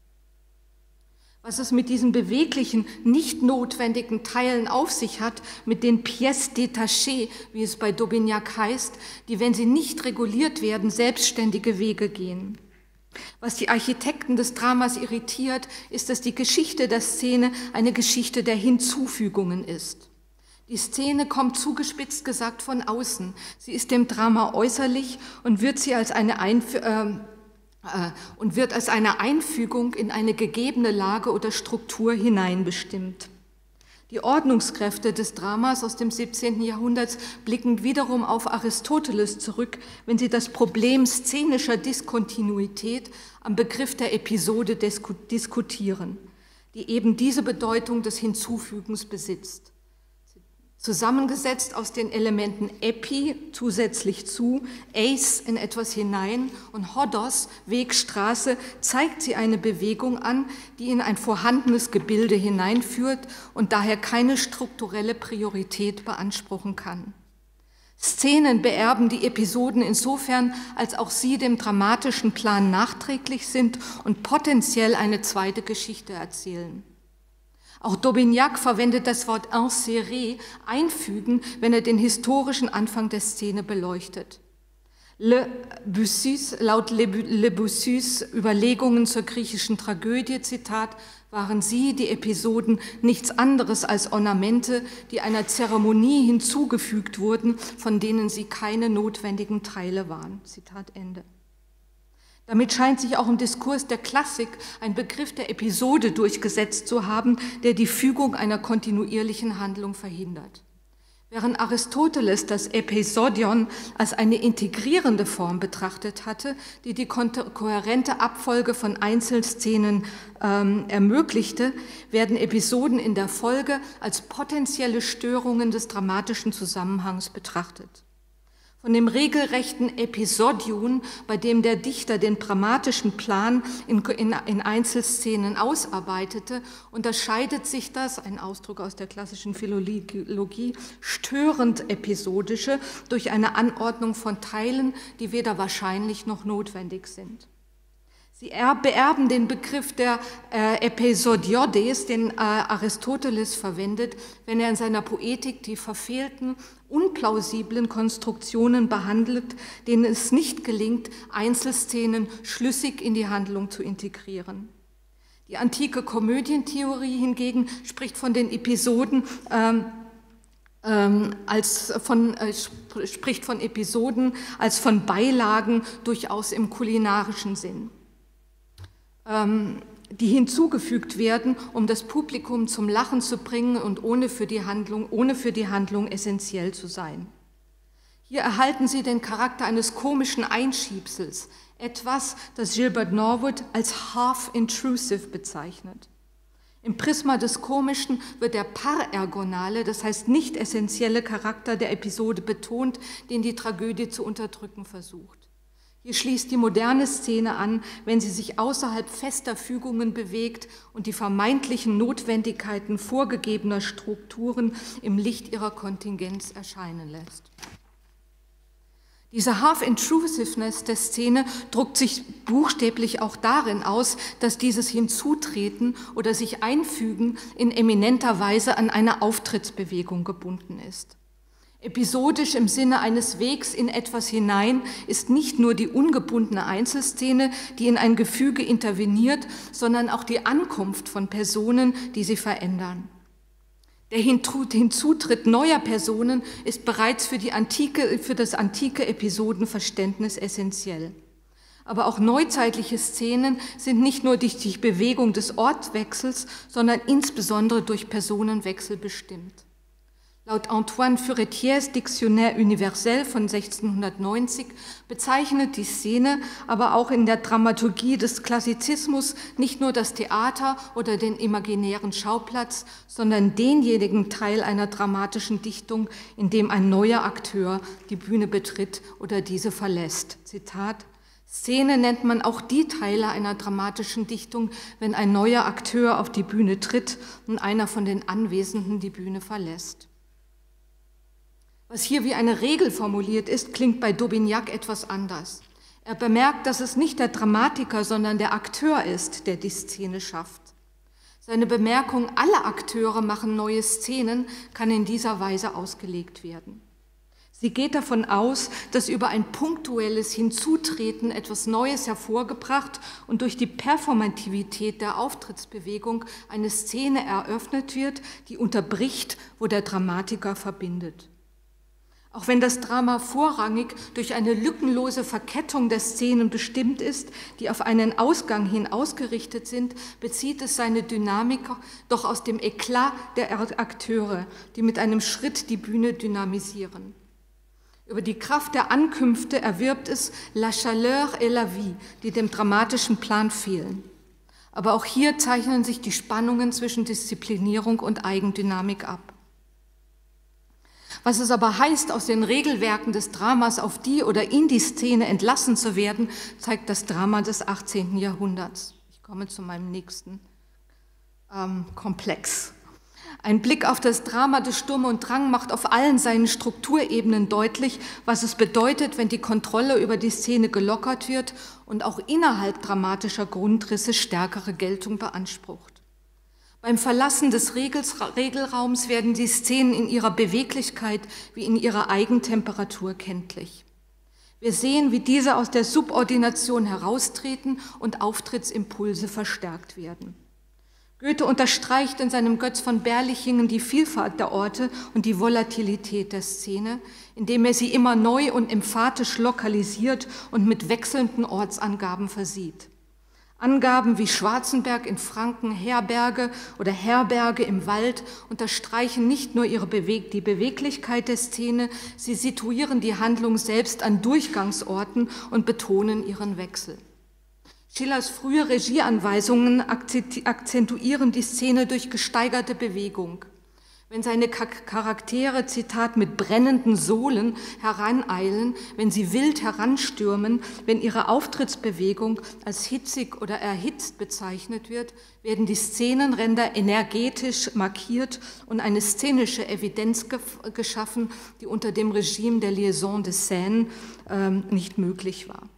Was es mit diesen beweglichen, nicht notwendigen Teilen auf sich hat, mit den pièces détachées, wie es bei D'Aubignac heißt, die, wenn sie nicht reguliert werden, selbstständige Wege gehen. Was die Architekten des Dramas irritiert, ist, dass die Geschichte der Szene eine Geschichte der Hinzufügungen ist. Die Szene kommt zugespitzt gesagt von außen. Sie ist dem Drama äußerlich und wird sie als eine Einf- äh, äh, und wird als eine Einfügung in eine gegebene Lage oder Struktur hineinbestimmt. Die Ordnungskräfte des Dramas aus dem siebzehnten Jahrhundert blicken wiederum auf Aristoteles zurück, wenn sie das Problem szenischer Diskontinuität am Begriff der Episode diskutieren, die eben diese Bedeutung des Hinzufügens besitzt. Zusammengesetzt aus den Elementen epi, zusätzlich zu, eis, in etwas hinein und hodos, Weg, Straße, zeigt sie eine Bewegung an, die in ein vorhandenes Gebilde hineinführt und daher keine strukturelle Priorität beanspruchen kann. Szenen beerben die Episoden insofern, als auch sie dem dramatischen Plan nachträglich sind und potenziell eine zweite Geschichte erzählen. Auch D'Aubignac verwendet das Wort insérer, einfügen, wenn er den historischen Anfang der Szene beleuchtet. Le Bussys, laut Le Bussys Überlegungen zur griechischen Tragödie, Zitat, waren sie, die Episoden, nichts anderes als Ornamente, die einer Zeremonie hinzugefügt wurden, von denen sie keine notwendigen Teile waren. Zitat Ende. Damit scheint sich auch im Diskurs der Klassik ein Begriff der Episode durchgesetzt zu haben, der die Fügung einer kontinuierlichen Handlung verhindert. Während Aristoteles das Episodion als eine integrierende Form betrachtet hatte, die die kohärente Abfolge von Einzelszenen ähm, ermöglichte, werden Episoden in der Folge als potenzielle Störungen des dramatischen Zusammenhangs betrachtet. Von dem regelrechten Episodium, bei dem der Dichter den dramatischen Plan in, in, in Einzelszenen ausarbeitete, unterscheidet sich das, ein Ausdruck aus der klassischen Philologie, störend episodische durch eine Anordnung von Teilen, die weder wahrscheinlich noch notwendig sind. Sie beerben den Begriff der äh, Episodiodes, den äh, Aristoteles verwendet, wenn er in seiner Poetik die verfehlten, unplausiblen Konstruktionen behandelt, denen es nicht gelingt, Einzelszenen schlüssig in die Handlung zu integrieren. Die antike Komödientheorie hingegen spricht von den Episoden ähm, ähm, als von, äh, spricht von Episoden als von Beilagen, durchaus im kulinarischen Sinn, die hinzugefügt werden, um das Publikum zum Lachen zu bringen und ohne für die Handlung, ohne für die Handlung essentiell zu sein. Hier erhalten sie den Charakter eines komischen Einschiebsels, etwas, das Gilbert Norwood als half-intrusive bezeichnet. Im Prisma des Komischen wird der parergonale, das heißt nicht essentielle Charakter der Episode betont, den die Tragödie zu unterdrücken versucht. Hier schließt die moderne Szene an, wenn sie sich außerhalb fester Fügungen bewegt und die vermeintlichen Notwendigkeiten vorgegebener Strukturen im Licht ihrer Kontingenz erscheinen lässt. Diese Half-Intrusiveness der Szene druckt sich buchstäblich auch darin aus, dass dieses Hinzutreten oder sich Einfügen in eminenter Weise an eine Auftrittsbewegung gebunden ist. Episodisch im Sinne eines Wegs in etwas hinein ist nicht nur die ungebundene Einzelszene, die in ein Gefüge interveniert, sondern auch die Ankunft von Personen, die sie verändern. Der Hinzutritt neuer Personen ist bereits für, die antike, für das antike Episodenverständnis essentiell. Aber auch neuzeitliche Szenen sind nicht nur durch die Bewegung des Ortswechsels, sondern insbesondere durch Personenwechsel bestimmt. Laut Antoine Furetiers Dictionnaire universel von sechzehnhundertneunzig bezeichnet die Szene aber auch in der Dramaturgie des Klassizismus nicht nur das Theater oder den imaginären Schauplatz, sondern denjenigen Teil einer dramatischen Dichtung, in dem ein neuer Akteur die Bühne betritt oder diese verlässt. Zitat: Szene nennt man auch die Teile einer dramatischen Dichtung, wenn ein neuer Akteur auf die Bühne tritt und einer von den Anwesenden die Bühne verlässt. Was hier wie eine Regel formuliert ist, klingt bei D'Aubignac etwas anders. Er bemerkt, dass es nicht der Dramatiker, sondern der Akteur ist, der die Szene schafft. Seine Bemerkung, alle Akteure machen neue Szenen, kann in dieser Weise ausgelegt werden. Sie geht davon aus, dass über ein punktuelles Hinzutreten etwas Neues hervorgebracht und durch die Performativität der Auftrittsbewegung eine Szene eröffnet wird, die unterbricht, wo der Dramatiker verbindet. Auch wenn das Drama vorrangig durch eine lückenlose Verkettung der Szenen bestimmt ist, die auf einen Ausgang hin ausgerichtet sind, bezieht es seine Dynamik doch aus dem Eklat der Akteure, die mit einem Schritt die Bühne dynamisieren. Über die Kraft der Ankünfte erwirbt es la chaleur et la vie, die dem dramatischen Plan fehlen. Aber auch hier zeichnen sich die Spannungen zwischen Disziplinierung und Eigendynamik ab. Was es aber heißt, aus den Regelwerken des Dramas auf die oder in die Szene entlassen zu werden, zeigt das Drama des achtzehnten Jahrhunderts. Ich komme zu meinem nächsten ähm, Komplex. Ein Blick auf das Drama des Sturm und Drang macht auf allen seinen Strukturebenen deutlich, was es bedeutet, wenn die Kontrolle über die Szene gelockert wird und auch innerhalb dramatischer Grundrisse stärkere Geltung beansprucht. Beim Verlassen des Regelraums werden die Szenen in ihrer Beweglichkeit wie in ihrer Eigentemperatur kenntlich. Wir sehen, wie diese aus der Subordination heraustreten und Auftrittsimpulse verstärkt werden. Goethe unterstreicht in seinem Götz von Berlichingen die Vielfalt der Orte und die Volatilität der Szene, indem er sie immer neu und emphatisch lokalisiert und mit wechselnden Ortsangaben versieht. Angaben wie Schwarzenberg in Franken, Herberge oder Herberge im Wald unterstreichen nicht nur ihre Beweg- die Beweglichkeit der Szene, sie situieren die Handlung selbst an Durchgangsorten und betonen ihren Wechsel. Schillers frühe Regieanweisungen akzentuieren die Szene durch gesteigerte Bewegung. Wenn seine Charaktere, Zitat, mit brennenden Sohlen heraneilen, wenn sie wild heranstürmen, wenn ihre Auftrittsbewegung als hitzig oder erhitzt bezeichnet wird, werden die Szenenränder energetisch markiert und eine szenische Evidenz geschaffen, die unter dem Regime der Liaison de Scène ähm, nicht möglich war.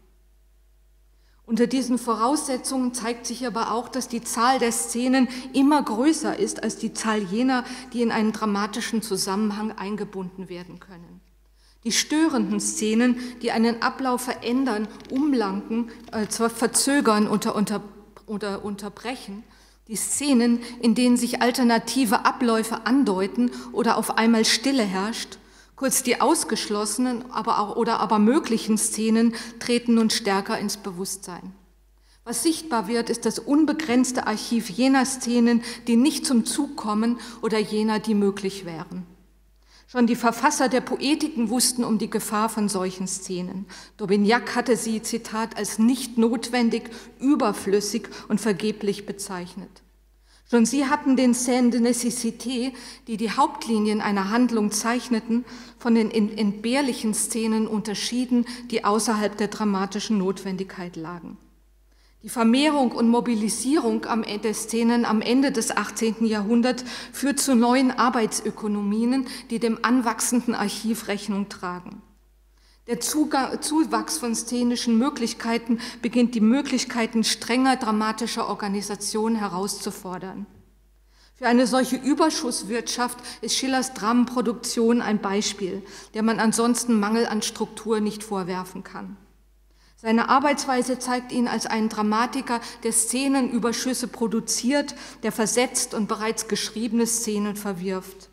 Unter diesen Voraussetzungen zeigt sich aber auch, dass die Zahl der Szenen immer größer ist als die Zahl jener, die in einen dramatischen Zusammenhang eingebunden werden können. Die störenden Szenen, die einen Ablauf verändern, umlenken, äh, zwar verzögern oder unter, unter, unterbrechen, die Szenen, in denen sich alternative Abläufe andeuten oder auf einmal Stille herrscht, kurz die ausgeschlossenen aber auch, oder aber möglichen Szenen treten nun stärker ins Bewusstsein. Was sichtbar wird, ist das unbegrenzte Archiv jener Szenen, die nicht zum Zug kommen oder jener, die möglich wären. Schon die Verfasser der Poetiken wussten um die Gefahr von solchen Szenen. D'Aubignac hatte sie, Zitat, als nicht notwendig, überflüssig und vergeblich bezeichnet. Schon sie hatten den Scènes de Nécessité, die die Hauptlinien einer Handlung zeichneten, von den entbehrlichen Szenen unterschieden, die außerhalb der dramatischen Notwendigkeit lagen. Die Vermehrung und Mobilisierung der Szenen am Ende des achtzehnten Jahrhunderts führt zu neuen Arbeitsökonomien, die dem anwachsenden Archiv Rechnung tragen. Der Zugang, Zuwachs von szenischen Möglichkeiten beginnt die Möglichkeiten strenger dramatischer Organisation herauszufordern. Für eine solche Überschusswirtschaft ist Schillers Dramenproduktion ein Beispiel, der man ansonsten Mangel an Struktur nicht vorwerfen kann. Seine Arbeitsweise zeigt ihn als einen Dramatiker, der Szenenüberschüsse produziert, der versetzt und bereits geschriebene Szenen verwirft.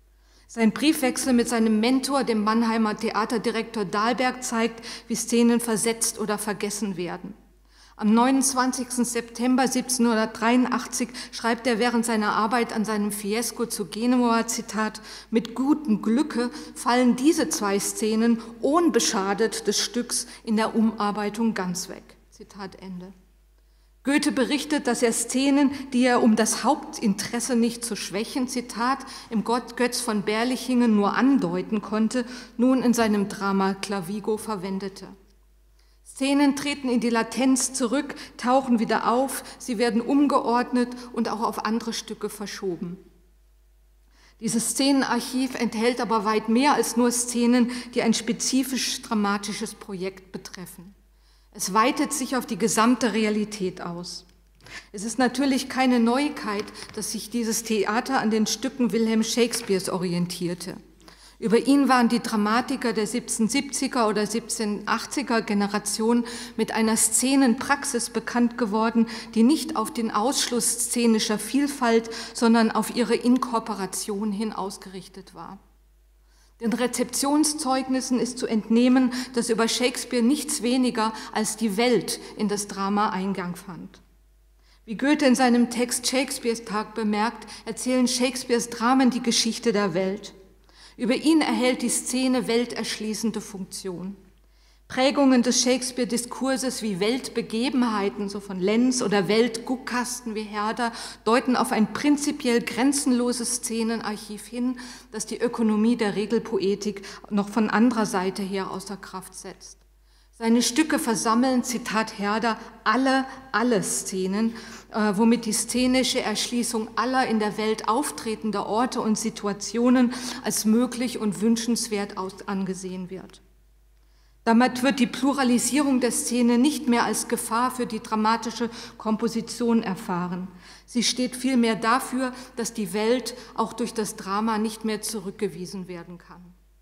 Sein Briefwechsel mit seinem Mentor, dem Mannheimer Theaterdirektor Dahlberg, zeigt, wie Szenen versetzt oder vergessen werden. Am neunundzwanzigsten September siebzehnhundertdreiundachtzig schreibt er während seiner Arbeit an seinem Fiesco zu Genua, Zitat, mit gutem Glücke fallen diese zwei Szenen unbeschadet des Stücks in der Umarbeitung ganz weg. Zitat Ende. Goethe berichtet, dass er Szenen, die er um das Hauptinteresse nicht zu schwächen, Zitat, im Götz von Berlichingen nur andeuten konnte, nun in seinem Drama Clavigo verwendete. Szenen treten in die Latenz zurück, tauchen wieder auf, sie werden umgeordnet und auch auf andere Stücke verschoben. Dieses Szenenarchiv enthält aber weit mehr als nur Szenen, die ein spezifisch dramatisches Projekt betreffen. Es weitet sich auf die gesamte Realität aus. Es ist natürlich keine Neuigkeit, dass sich dieses Theater an den Stücken Wilhelm Shakespeares orientierte. Über ihn waren die Dramatiker der siebzehnhundertsiebziger oder siebzehnhundertachtziger Generation mit einer Szenenpraxis bekannt geworden, die nicht auf den Ausschluss szenischer Vielfalt, sondern auf ihre Inkorporation hin ausgerichtet war. Den Rezeptionszeugnissen ist zu entnehmen, dass über Shakespeare nichts weniger als die Welt in das Drama Eingang fand. Wie Goethe in seinem Text Shakespeares Tag bemerkt, erzählen Shakespeares Dramen die Geschichte der Welt. Über ihn erhält die Szene welterschließende Funktion. Prägungen des Shakespeare-Diskurses wie Weltbegebenheiten, so von Lenz, oder Weltguckkasten wie Herder, deuten auf ein prinzipiell grenzenloses Szenenarchiv hin, das die Ökonomie der Regelpoetik noch von anderer Seite her außer Kraft setzt. Seine Stücke versammeln, Zitat Herder, alle, alle Szenen, äh, womit die szenische Erschließung aller in der Welt auftretender Orte und Situationen als möglich und wünschenswert aus, angesehen wird. Damit wird die Pluralisierung der Szene nicht mehr als Gefahr für die dramatische Komposition erfahren. Sie steht vielmehr dafür, dass die Welt auch durch das Drama nicht mehr zurückgewiesen werden kann.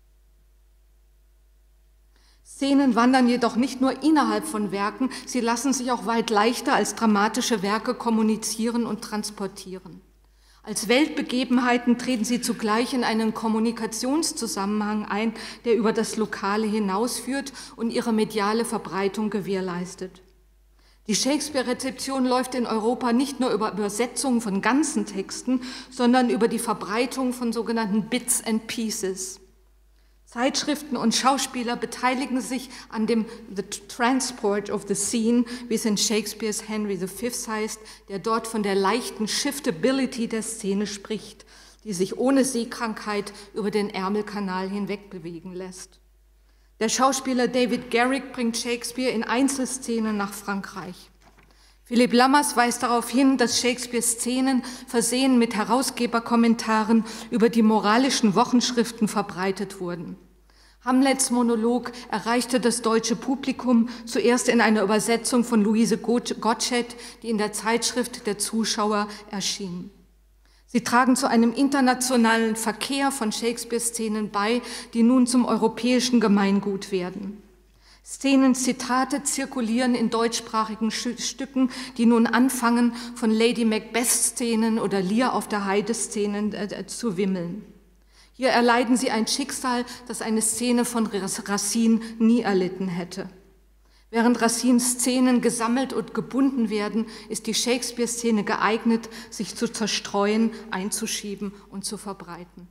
Szenen wandern jedoch nicht nur innerhalb von Werken, sie lassen sich auch weit leichter als dramatische Werke kommunizieren und transportieren. Als Weltbegebenheiten treten sie zugleich in einen Kommunikationszusammenhang ein, der über das Lokale hinausführt und ihre mediale Verbreitung gewährleistet. Die Shakespeare-Rezeption läuft in Europa nicht nur über Übersetzungen von ganzen Texten, sondern über die Verbreitung von sogenannten Bits and Pieces. Zeitschriften und Schauspieler beteiligen sich an dem The Transport of the Scene, wie es in Shakespeares Henry the Fifth heißt, der dort von der leichten Shiftability der Szene spricht, die sich ohne Seekrankheit über den Ärmelkanal hinweg bewegen lässt. Der Schauspieler David Garrick bringt Shakespeare in Einzelszenen nach Frankreich. Philipp Lammers weist darauf hin, dass Shakespeares Szenen versehen mit Herausgeberkommentaren über die moralischen Wochenschriften verbreitet wurden. Hamlets Monolog erreichte das deutsche Publikum zuerst in einer Übersetzung von Luise Gottsched, die in der Zeitschrift Der Zuschauer erschien. Sie tragen zu einem internationalen Verkehr von Shakespeare-Szenen bei, die nun zum europäischen Gemeingut werden. Szenen-Zitate zirkulieren in deutschsprachigen Stücken, die nun anfangen, von Lady Macbeth-Szenen oder Lear auf der Heide-Szenen äh, zu wimmeln. Hier erleiden sie ein Schicksal, das eine Szene von Racine nie erlitten hätte. Während Racines Szenen gesammelt und gebunden werden, ist die Shakespeare-Szene geeignet, sich zu zerstreuen, einzuschieben und zu verbreiten.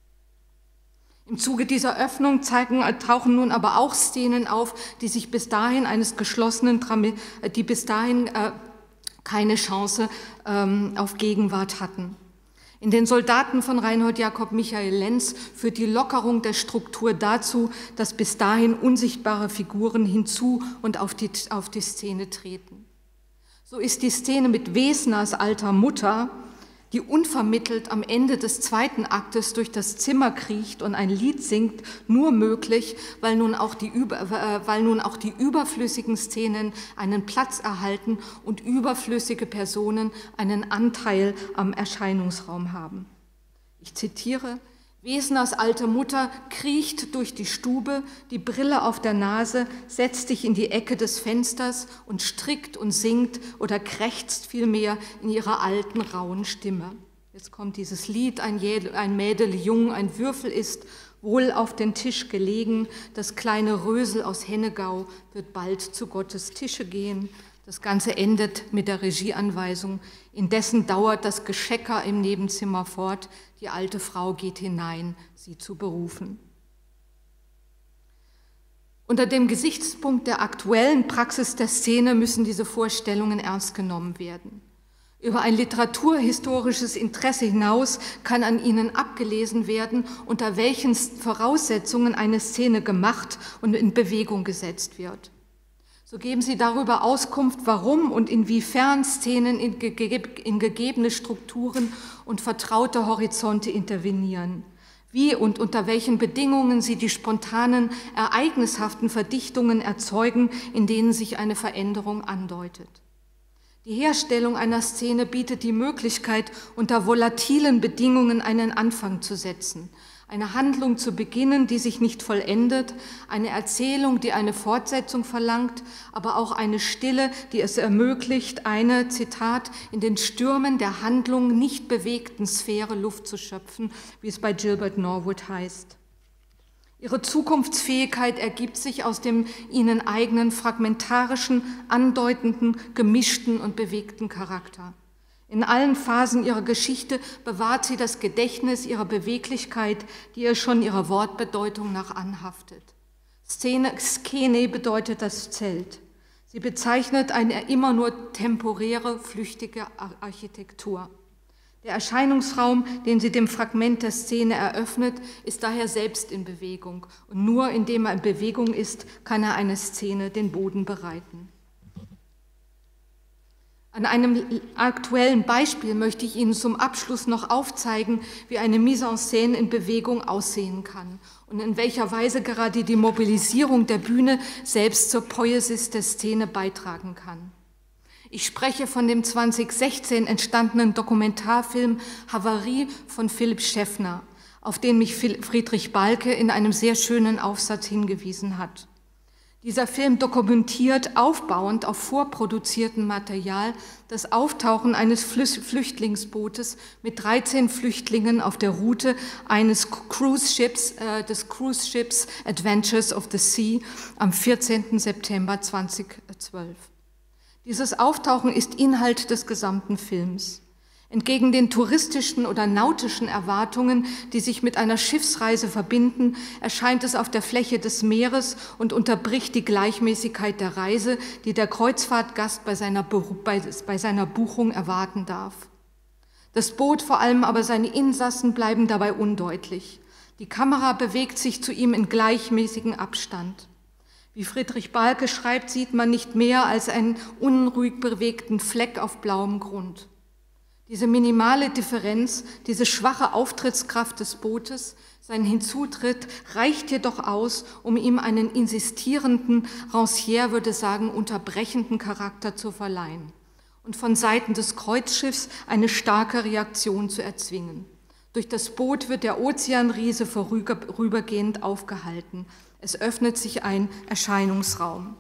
Im Zuge dieser Öffnung zeigen, tauchen nun aber auch Szenen auf, die sich bis dahin eines geschlossenen, die bis dahin äh, keine Chance ähm, auf Gegenwart hatten. In den Soldaten von Reinhold Jakob Michael Lenz führt die Lockerung der Struktur dazu, dass bis dahin unsichtbare Figuren hinzu und auf die, auf die Szene treten. So ist die Szene mit Wesners alter Mutter, die unvermittelt am Ende des zweiten Aktes durch das Zimmer kriecht und ein Lied singt, nur möglich, weil nun auch die, über, weil nun auch die überflüssigen Szenen einen Platz erhalten und überflüssige Personen einen Anteil am Erscheinungsraum haben. Ich zitiere: Wesners alte Mutter kriecht durch die Stube, die Brille auf der Nase, setzt sich in die Ecke des Fensters und strickt und singt oder krächzt vielmehr in ihrer alten, rauen Stimme. Jetzt kommt dieses Lied: Ein, ein Mädel jung, ein Würfel ist wohl auf den Tisch gelegen, das kleine Rösel aus Hennegau wird bald zu Gottes Tische gehen. Das Ganze endet mit der Regieanweisung. Indessen dauert das Geschecker im Nebenzimmer fort. Die alte Frau geht hinein, sie zu berufen. Unter dem Gesichtspunkt der aktuellen Praxis der Szene müssen diese Vorstellungen ernst genommen werden. Über ein literaturhistorisches Interesse hinaus kann an ihnen abgelesen werden, unter welchen Voraussetzungen eine Szene gemacht und in Bewegung gesetzt wird. So geben sie darüber Auskunft, warum und inwiefern Szenen in, gege in gegebene Strukturen und vertraute Horizonte intervenieren, wie und unter welchen Bedingungen sie die spontanen, ereignishaften Verdichtungen erzeugen, in denen sich eine Veränderung andeutet. Die Herstellung einer Szene bietet die Möglichkeit, unter volatilen Bedingungen einen Anfang zu setzen, eine Handlung zu beginnen, die sich nicht vollendet, eine Erzählung, die eine Fortsetzung verlangt, aber auch eine Stille, die es ermöglicht, eine, Zitat, in den Stürmen der Handlung nicht bewegten Sphäre Luft zu schöpfen, wie es bei Gilbert Norwood heißt. Ihre Zukunftsfähigkeit ergibt sich aus dem ihnen eigenen fragmentarischen, andeutenden, gemischten und bewegten Charakter. In allen Phasen ihrer Geschichte bewahrt sie das Gedächtnis ihrer Beweglichkeit, die ihr schon ihrer Wortbedeutung nach anhaftet. Szene, Skene bedeutet das Zelt. Sie bezeichnet eine immer nur temporäre, flüchtige Architektur. Der Erscheinungsraum, den sie dem Fragment der Szene eröffnet, ist daher selbst in Bewegung. Und nur indem er in Bewegung ist, kann er eine Szene den Boden bereiten. An einem aktuellen Beispiel möchte ich Ihnen zum Abschluss noch aufzeigen, wie eine Mise en scène in Bewegung aussehen kann und in welcher Weise gerade die Mobilisierung der Bühne selbst zur Poiesis der Szene beitragen kann. Ich spreche von dem zweitausendsechzehn entstandenen Dokumentarfilm Havarie von Philipp Schäffner, auf den mich Friedrich Balke in einem sehr schönen Aufsatz hingewiesen hat. Dieser Film dokumentiert aufbauend auf vorproduziertem Material das Auftauchen eines Flüchtlingsbootes mit dreizehn Flüchtlingen auf der Route eines Cruise Ships, äh, des Cruise Ships Adventures of the Sea am vierzehnten September zweitausendzwölf. Dieses Auftauchen ist Inhalt des gesamten Films. Entgegen den touristischen oder nautischen Erwartungen, die sich mit einer Schiffsreise verbinden, erscheint es auf der Fläche des Meeres und unterbricht die Gleichmäßigkeit der Reise, die der Kreuzfahrtgast bei seiner, bei, bei seiner Buchung erwarten darf. Das Boot, vor allem aber seine Insassen, bleiben dabei undeutlich. Die Kamera bewegt sich zu ihm in gleichmäßigem Abstand. Wie Friedrich Balke schreibt, sieht man nicht mehr als einen unruhig bewegten Fleck auf blauem Grund. Diese minimale Differenz, diese schwache Auftrittskraft des Bootes, sein Hinzutritt, reicht jedoch aus, um ihm einen insistierenden, Rancière würde sagen, unterbrechenden Charakter zu verleihen und von Seiten des Kreuzschiffs eine starke Reaktion zu erzwingen. Durch das Boot wird der Ozeanriese vorübergehend aufgehalten. Es öffnet sich ein Erscheinungsraum.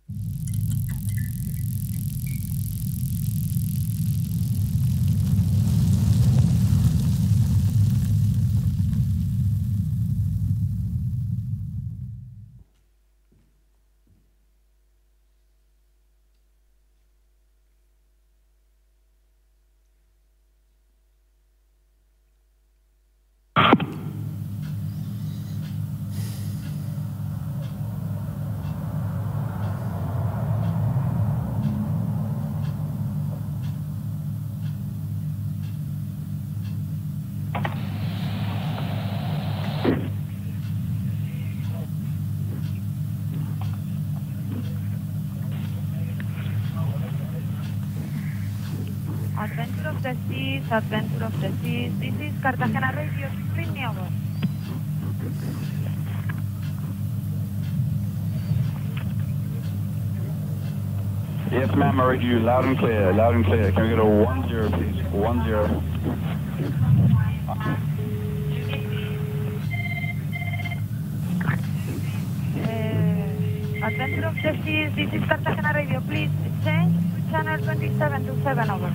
Adventure of the Seas, Adventure of the Seas. This is Cartagena Radio, bring me over. Yes, ma'am, I read you loud and clear, loud and clear. Can we get a one zero, please? One zero. Uh, Adventure of the Seas, this is Cartagena Radio. Please change to channel twenty-seven to seven over.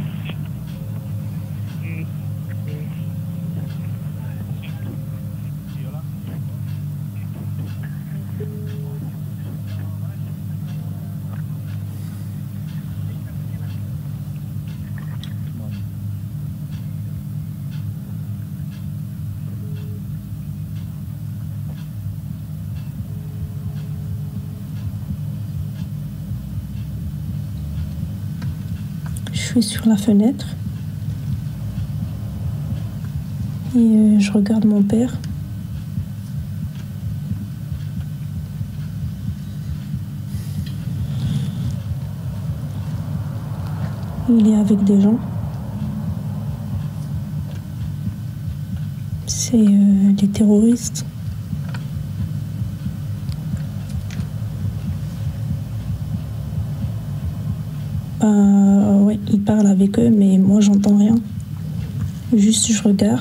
Je suis sur la fenêtre et euh, je regarde mon père. Il est avec des gens. C'est euh, des terroristes. Euh, ouais, il parle avec eux, mais moi j'entends rien. Juste je regarde.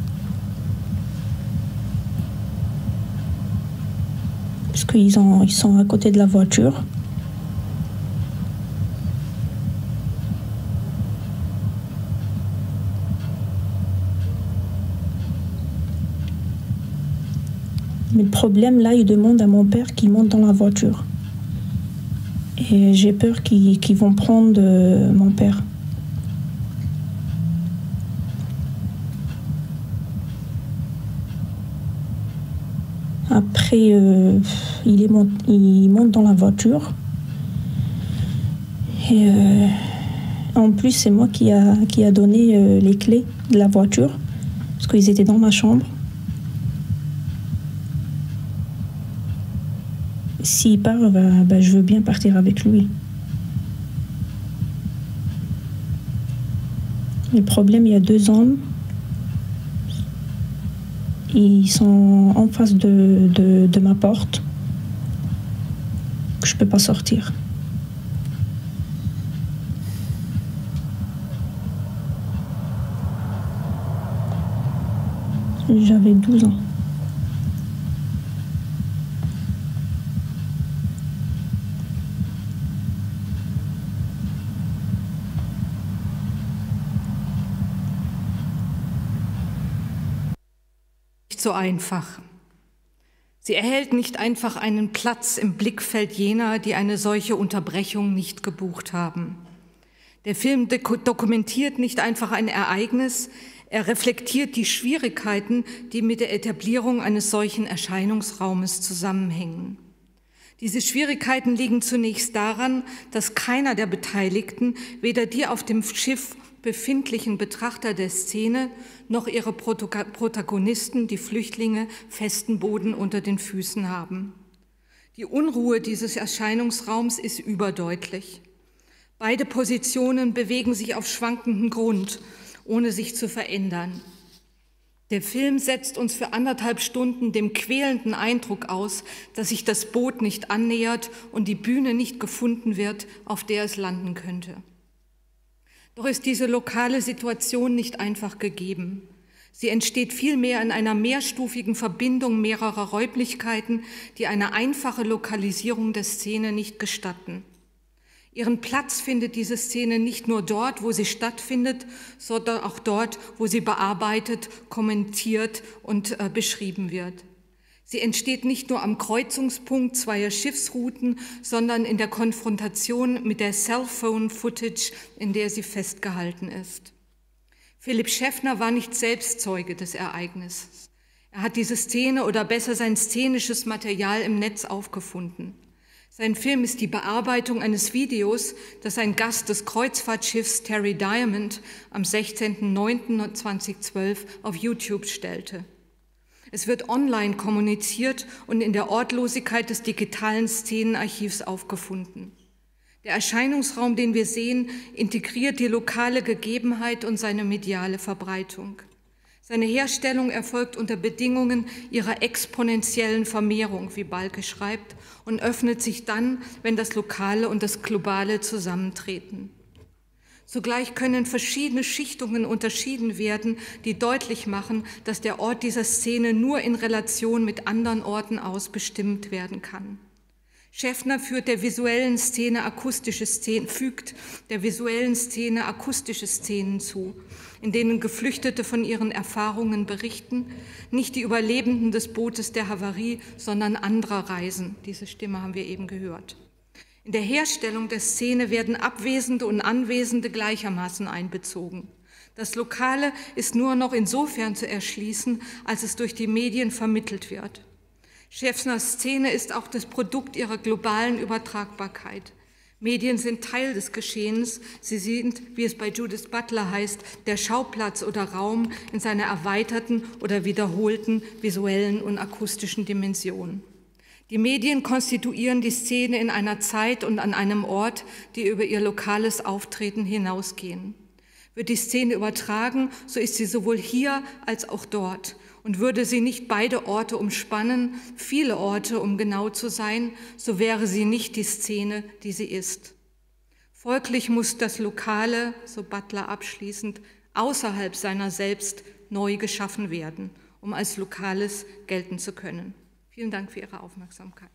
Parce qu'ils ont, ils sont à côté de la voiture. Mais le problème là, il demande à mon père qu'il monte dans la voiture. Et j'ai peur qu'ils qu'ils vont prendre euh, mon père. Après, euh, il, est mont il monte dans la voiture. Et euh, en plus, c'est moi qui a, qui a donné euh, les clés de la voiture. Parce qu'ils étaient dans ma chambre. S'il part, bah, bah, je veux bien partir avec lui. Le problème, il y a deux hommes. Ils sont en face de, de, de ma porte. Que je ne peux pas sortir. J'avais douze ans. So einfach. Sie erhält nicht einfach einen Platz im Blickfeld jener, die eine solche Unterbrechung nicht gebucht haben. Der Film dokumentiert nicht einfach ein Ereignis, er reflektiert die Schwierigkeiten, die mit der Etablierung eines solchen Erscheinungsraumes zusammenhängen. Diese Schwierigkeiten liegen zunächst daran, dass keiner der Beteiligten, weder die auf dem Schiff befindlichen Betrachter der Szene noch ihre Protagonisten, die Flüchtlinge, festen Boden unter den Füßen haben. Die Unruhe dieses Erscheinungsraums ist überdeutlich. Beide Positionen bewegen sich auf schwankendem Grund, ohne sich zu verändern. Der Film setzt uns für anderthalb Stunden dem quälenden Eindruck aus, dass sich das Boot nicht annähert und die Bühne nicht gefunden wird, auf der es landen könnte. Doch ist diese lokale Situation nicht einfach gegeben. Sie entsteht vielmehr in einer mehrstufigen Verbindung mehrerer Räumlichkeiten, die eine einfache Lokalisierung der Szene nicht gestatten. Ihren Platz findet diese Szene nicht nur dort, wo sie stattfindet, sondern auch dort, wo sie bearbeitet, kommentiert und äh, beschrieben wird. Sie entsteht nicht nur am Kreuzungspunkt zweier Schiffsrouten, sondern in der Konfrontation mit der Cellphone-Footage, in der sie festgehalten ist. Philipp Schäffner war nicht selbst Zeuge des Ereignisses. Er hat diese Szene oder besser sein szenisches Material im Netz aufgefunden. Sein Film ist die Bearbeitung eines Videos, das ein Gast des Kreuzfahrtschiffs Terry Diamond am sechzehnten neunten zweitausendzwölf auf YouTube stellte. Es wird online kommuniziert und in der Ortlosigkeit des digitalen Szenenarchivs aufgefunden. Der Erscheinungsraum, den wir sehen, integriert die lokale Gegebenheit und seine mediale Verbreitung. Seine Herstellung erfolgt unter Bedingungen ihrer exponentiellen Vermehrung, wie Balke schreibt, und öffnet sich dann, wenn das Lokale und das Globale zusammentreten. Zugleich können verschiedene Schichtungen unterschieden werden, die deutlich machen, dass der Ort dieser Szene nur in Relation mit anderen Orten aus bestimmt werden kann. Schäffner führt der visuellen Szene akustische Szenen, fügt der visuellen Szene akustische Szenen zu, in denen Geflüchtete von ihren Erfahrungen berichten, nicht die Überlebenden des Bootes der Havarie, sondern anderer Reisen. Diese Stimme haben wir eben gehört. In der Herstellung der Szene werden Abwesende und Anwesende gleichermaßen einbezogen. Das Lokale ist nur noch insofern zu erschließen, als es durch die Medien vermittelt wird. Schäffners Szene ist auch das Produkt ihrer globalen Übertragbarkeit. Medien sind Teil des Geschehens. Sie sind, wie es bei Judith Butler heißt, der Schauplatz oder Raum in seiner erweiterten oder wiederholten visuellen und akustischen Dimension. Die Medien konstituieren die Szene in einer Zeit und an einem Ort, die über ihr lokales Auftreten hinausgehen. Wird die Szene übertragen, so ist sie sowohl hier als auch dort. Und würde sie nicht beide Orte umspannen, viele Orte, um genau zu sein, so wäre sie nicht die Szene, die sie ist. Folglich muss das Lokale, so Butler abschließend, außerhalb seiner selbst neu geschaffen werden, um als Lokales gelten zu können. Vielen Dank für Ihre Aufmerksamkeit.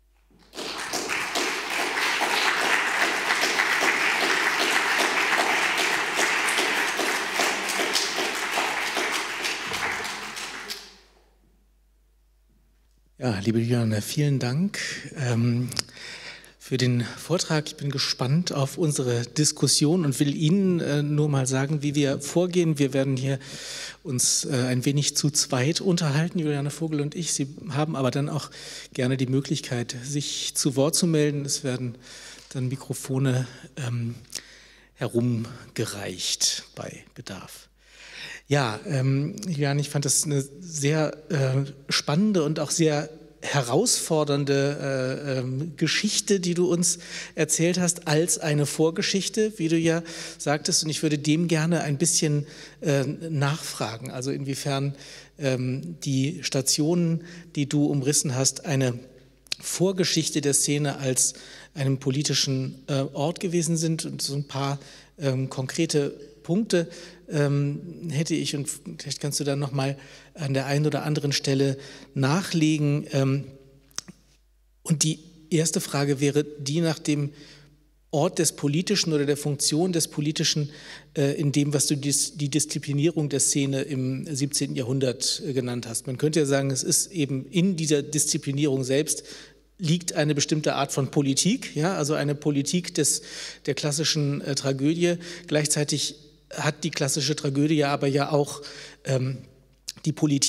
Ja, liebe Juliane, vielen Dank ähm, für den Vortrag. Ich bin gespannt auf unsere Diskussion und will Ihnen äh, nur mal sagen, wie wir vorgehen. Wir werden hier uns äh, ein wenig zu zweit unterhalten, Juliane Vogel und ich. Sie haben aber dann auch gerne die Möglichkeit, sich zu Wort zu melden. Es werden dann Mikrofone ähm, herumgereicht bei Bedarf. Ja, ähm, Juliane, ich fand das eine sehr äh, spannende und auch sehr herausfordernde äh, ähm, Geschichte, die du uns erzählt hast, als eine Vorgeschichte, wie du ja sagtest. Und ich würde dem gerne ein bisschen äh, nachfragen. Also inwiefern ähm, die Stationen, die du umrissen hast, eine Vorgeschichte der Szene als einem politischen äh, Ort gewesen sind und so ein paar ähm, konkrete Punkte ähm, hätte ich, und vielleicht kannst du dann nochmal an der einen oder anderen Stelle nachlegen. Ähm, und die erste Frage wäre die nach dem Ort des Politischen oder der Funktion des Politischen äh, in dem, was du dis, die Disziplinierung der Szene im siebzehnten Jahrhundert äh, genannt hast. Man könnte ja sagen, es ist eben in dieser Disziplinierung selbst liegt eine bestimmte Art von Politik, ja, also eine Politik des, der klassischen äh, Tragödie. Gleichzeitig hat die klassische Tragödie aber ja auch ähm, die Politik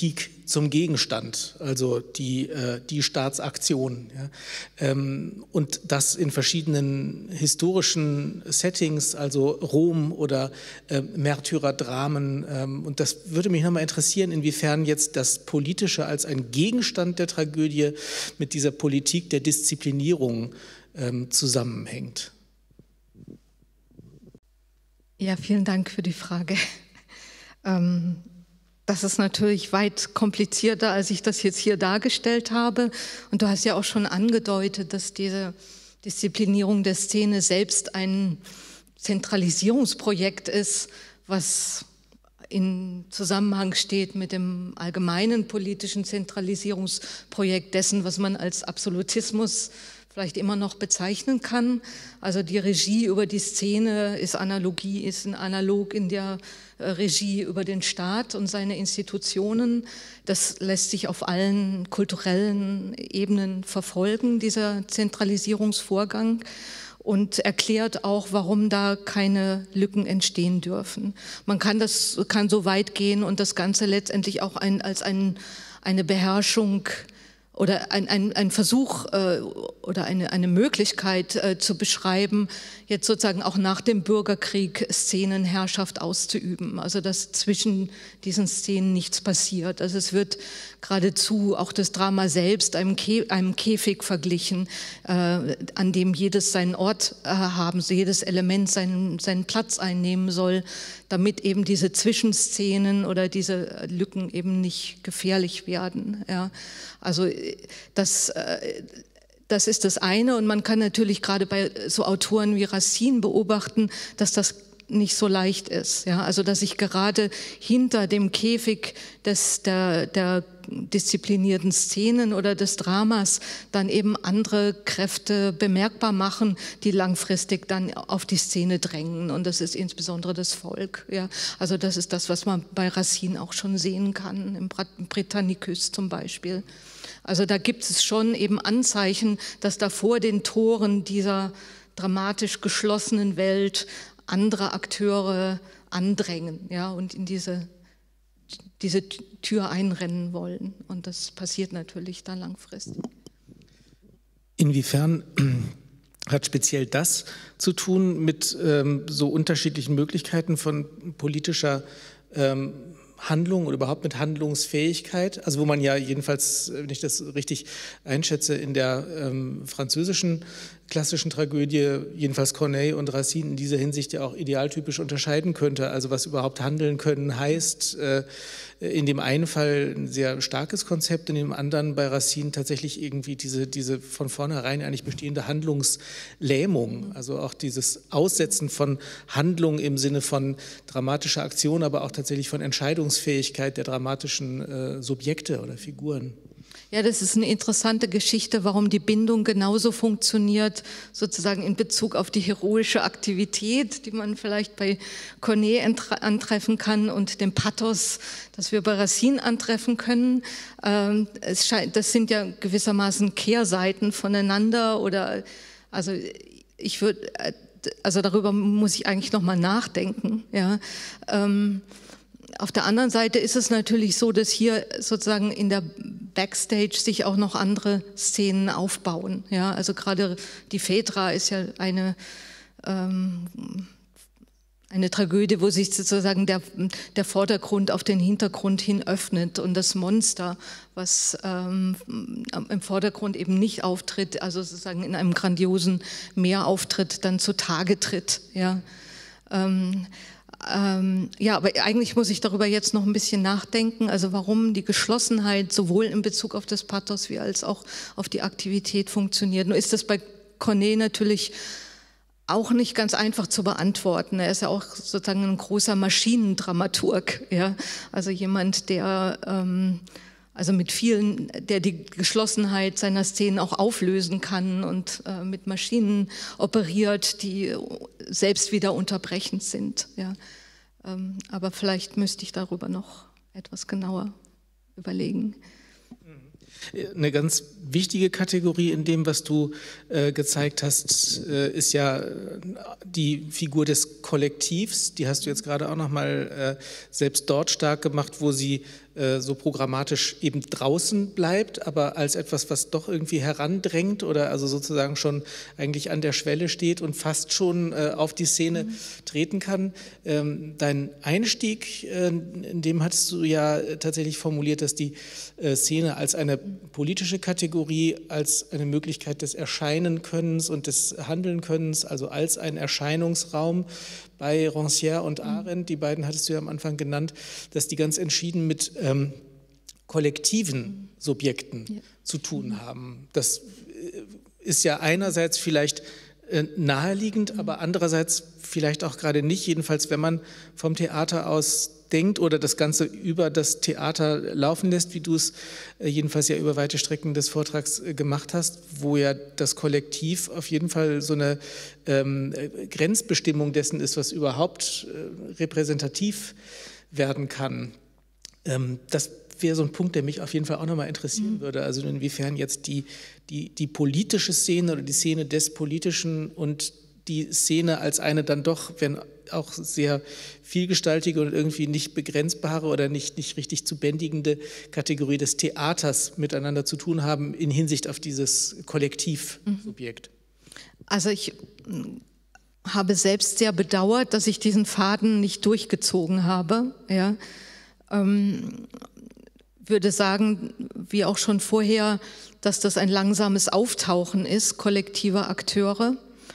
zum Gegenstand, also die, äh, die Staatsaktion. Ja. Ähm, und das in verschiedenen historischen Settings, also Rom oder äh, Märtyrerdramen. Ähm, und das würde mich nochmal interessieren, inwiefern jetzt das Politische als ein Gegenstand der Tragödie mit dieser Politik der Disziplinierung ähm, zusammenhängt. Ja, vielen Dank für die Frage. Ähm, das ist natürlich weit komplizierter, als ich das jetzt hier dargestellt habe. Und du hast ja auch schon angedeutet, dass diese Disziplinierung der Szene selbst ein Zentralisierungsprojekt ist, was in Zusammenhang steht mit dem allgemeinen politischen Zentralisierungsprojekt dessen, was man als Absolutismus vielleicht immer noch bezeichnen kann. Also die Regie über die Szene ist Analogie, ist ein analog in der Regie über den Staat und seine Institutionen. Das lässt sich auf allen kulturellen Ebenen verfolgen, dieser Zentralisierungsvorgang, und erklärt auch, warum da keine Lücken entstehen dürfen. Man kann das kann so weit gehen und das Ganze letztendlich auch ein, als ein, eine Beherrschung oder ein, ein, ein Versuch äh, oder eine, eine Möglichkeit äh, zu beschreiben, jetzt sozusagen auch nach dem Bürgerkrieg Szenenherrschaft auszuüben. Also dass zwischen diesen Szenen nichts passiert. Also es wird geradezu auch das Drama selbst einem, Kä einem Käfig verglichen, äh, an dem jedes seinen Ort äh, haben, so jedes Element seinen, seinen Platz einnehmen soll, damit eben diese Zwischenszenen oder diese Lücken eben nicht gefährlich werden. Ja. Also das, das ist das eine, und man kann natürlich gerade bei so Autoren wie Racine beobachten, dass das nicht so leicht ist. Ja. Also dass sich gerade hinter dem Käfig des, der, der disziplinierten Szenen oder des Dramas dann eben andere Kräfte bemerkbar machen, die langfristig dann auf die Szene drängen, und das ist insbesondere das Volk. Ja. Also das ist das, was man bei Racine auch schon sehen kann, im Britannicus zum Beispiel. Also da gibt es schon eben Anzeichen, dass da vor den Toren dieser dramatisch geschlossenen Welt andere Akteure andrängen, ja, und in diese, diese Tür einrennen wollen. Und das passiert natürlich dann langfristig. Inwiefern hat speziell das zu tun mit ähm, so unterschiedlichen Möglichkeiten von politischer ähm, Handlung oder überhaupt mit Handlungsfähigkeit? Also wo man ja jedenfalls, wenn ich das richtig einschätze, in der ähm, französischen klassischen Tragödie, jedenfalls Corneille und Racine in dieser Hinsicht ja auch idealtypisch unterscheiden könnte. Also was überhaupt handeln können heißt, äh, in dem einen Fall ein sehr starkes Konzept, in dem anderen bei Racine tatsächlich irgendwie diese, diese von vornherein eigentlich bestehende Handlungslähmung, also auch dieses Aussetzen von Handlung im Sinne von dramatischer Aktion, aber auch tatsächlich von Entscheidungsfähigkeit der dramatischen äh, Subjekte oder Figuren. Ja, das ist eine interessante Geschichte, warum die Bindung genauso funktioniert, sozusagen in Bezug auf die heroische Aktivität, die man vielleicht bei Corneille antreffen kann, und dem Pathos, das wir bei Racine antreffen können. Es scheint, das sind ja gewissermaßen Kehrseiten voneinander, oder, also ich würde, also darüber muss ich eigentlich nochmal nachdenken, ja. Auf der anderen Seite ist es natürlich so, dass hier sozusagen in der Backstage sich auch noch andere Szenen aufbauen. Ja, also gerade die Phaedra ist ja eine, ähm, eine Tragödie, wo sich sozusagen der, der Vordergrund auf den Hintergrund hin öffnet, und das Monster, was ähm, im Vordergrund eben nicht auftritt, also sozusagen in einem grandiosen Mehrauftritt dann zutage tritt. Ja. Ähm, Ähm, ja, aber eigentlich muss ich darüber jetzt noch ein bisschen nachdenken, also warum die Geschlossenheit sowohl in Bezug auf das Pathos wie als auch auf die Aktivität funktioniert. Nur ist das bei Corneille natürlich auch nicht ganz einfach zu beantworten. Er ist ja auch sozusagen ein großer Maschinendramaturg, ja, also jemand, der ähm, also mit vielen, der die Geschlossenheit seiner Szenen auch auflösen kann und äh, mit Maschinen operiert, die selbst wieder unterbrechend sind. Ja. Ähm, aber vielleicht müsste ich darüber noch etwas genauer überlegen. Eine ganz wichtige Kategorie in dem, was du äh, gezeigt hast, äh, ist ja die Figur des Kollektivs. Die hast du jetzt gerade auch noch mal äh, selbst dort stark gemacht, wo sie äh, so programmatisch eben draußen bleibt, aber als etwas, was doch irgendwie herandrängt oder also sozusagen schon eigentlich an der Schwelle steht und fast schon äh, auf die Szene mhm. treten kann. Ähm, dein Einstieg, äh, in dem hattest du ja tatsächlich formuliert, dass die äh, Szene als eine politische Kategorie, als eine Möglichkeit des Erscheinenkönnens und des Handelnkönnens, also als ein Erscheinungsraum bei Rancière und Arendt, die beiden hattest du ja am Anfang genannt, dass die ganz entschieden mit ähm, kollektiven Subjekten ja. zu tun haben. Das ist ja einerseits vielleicht äh, naheliegend, mhm. aber andererseits vielleicht auch gerade nicht, jedenfalls wenn man vom Theater aus denkt oder das Ganze über das Theater laufen lässt, wie du es äh, jedenfalls ja über weite Strecken des Vortrags äh, gemacht hast, wo ja das Kollektiv auf jeden Fall so eine ähm, Grenzbestimmung dessen ist, was überhaupt äh, repräsentativ werden kann. Ähm, das wäre so ein Punkt, der mich auf jeden Fall auch nochmal interessieren mhm. würde, also inwiefern jetzt die, die, die politische Szene oder die Szene des Politischen und die Szene als eine dann doch, wenn auch sehr vielgestaltige und irgendwie nicht begrenzbare oder nicht, nicht richtig zu bändigende Kategorie des Theaters miteinander zu tun haben in Hinsicht auf dieses Kollektivsubjekt. Also ich habe selbst sehr bedauert, dass ich diesen Faden nicht durchgezogen habe. Ja. Ähm, würde sagen, wie auch schon vorher, dass das ein langsames Auftauchen ist, kollektiver Akteure,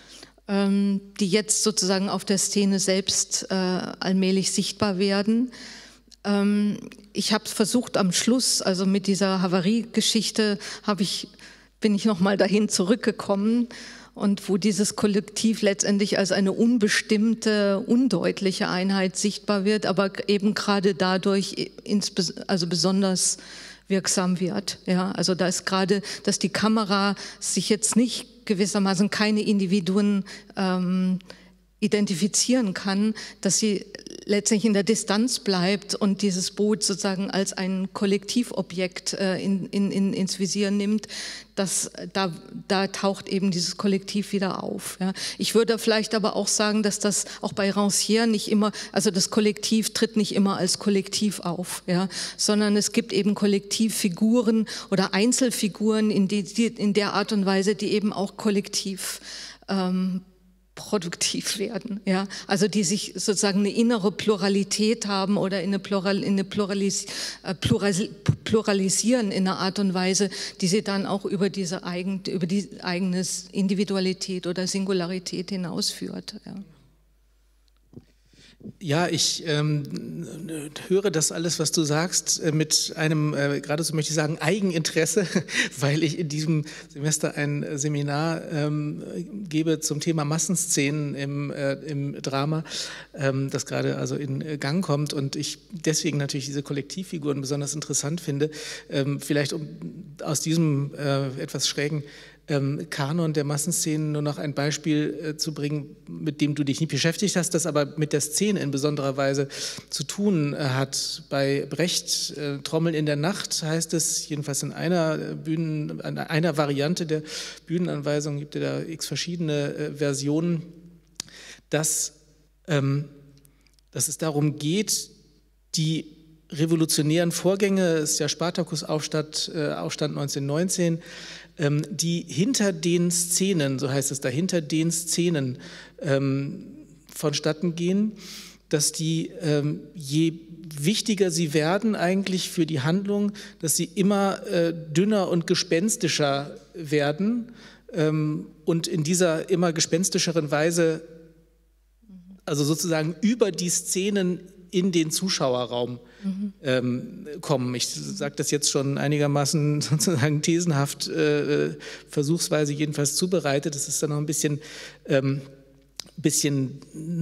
die jetzt sozusagen auf der Szene selbst äh, allmählich sichtbar werden. Ähm, ich habe versucht am Schluss, also mit dieser Havarie-Geschichte, habe ich, bin ich nochmal dahin zurückgekommen und wo dieses Kollektiv letztendlich als eine unbestimmte, undeutliche Einheit sichtbar wird, aber eben gerade dadurch insbes- also besonders wirksam wird. Ja, also da ist gerade, dass die Kamera sich jetzt nicht gewissermaßen keine Individuen ähm, identifizieren kann, dass sie letztendlich in der Distanz bleibt und dieses Boot sozusagen als ein Kollektivobjekt äh, in, in, in, ins Visier nimmt, das, da, da taucht eben dieses Kollektiv wieder auf. Ja. Ich würde vielleicht aber auch sagen, dass das auch bei Rancière nicht immer, also das Kollektiv tritt nicht immer als Kollektiv auf, ja, sondern es gibt eben Kollektivfiguren oder Einzelfiguren in, die, die, in der Art und Weise, die eben auch kollektiv ähm, produktiv werden, ja, also die sich sozusagen eine innere Pluralität haben oder in eine, Plural, in eine Pluralis, äh, Plural, pluralisieren in einer Art und Weise, die sie dann auch über diese eigen, über die eigene Individualität oder Singularität hinausführt. Ja. Ja, ich ähm, höre das alles, was du sagst, äh, mit einem, äh, gerade so möchte ich sagen, Eigeninteresse, weil ich in diesem Semester ein Seminar ähm, gebe zum Thema Massenszenen im, äh, im Drama, ähm, das gerade also in Gang kommt und ich deswegen natürlich diese Kollektivfiguren besonders interessant finde. Ähm, vielleicht um aus diesem äh, etwas schrägen Ähm, Kanon der Massenszenen nur noch ein Beispiel äh, zu bringen, mit dem du dich nicht beschäftigt hast, das aber mit der Szene in besonderer Weise zu tun äh, hat. Bei Brecht, äh, Trommeln in der Nacht heißt es, jedenfalls in einer Bühnen, in einer Variante der Bühnenanweisung, gibt es da x verschiedene äh, Versionen, dass, ähm, dass es darum geht, die revolutionären Vorgänge, es ist ja Spartakusaufstand äh, Aufstand neunzehnhundertneunzehn, ähm, die hinter den Szenen, so heißt es da, hinter den Szenen ähm, vonstatten gehen, dass die, ähm, je wichtiger sie werden eigentlich für die Handlung, dass sie immer äh, dünner und gespenstischer werden ähm, und in dieser immer gespenstischeren Weise, also sozusagen über die Szenen in den Zuschauerraum mhm. ähm, kommen. Ich sage das jetzt schon einigermaßen sozusagen thesenhaft, äh, versuchsweise jedenfalls zubereitet. Das ist dann noch ein bisschen, ähm, bisschen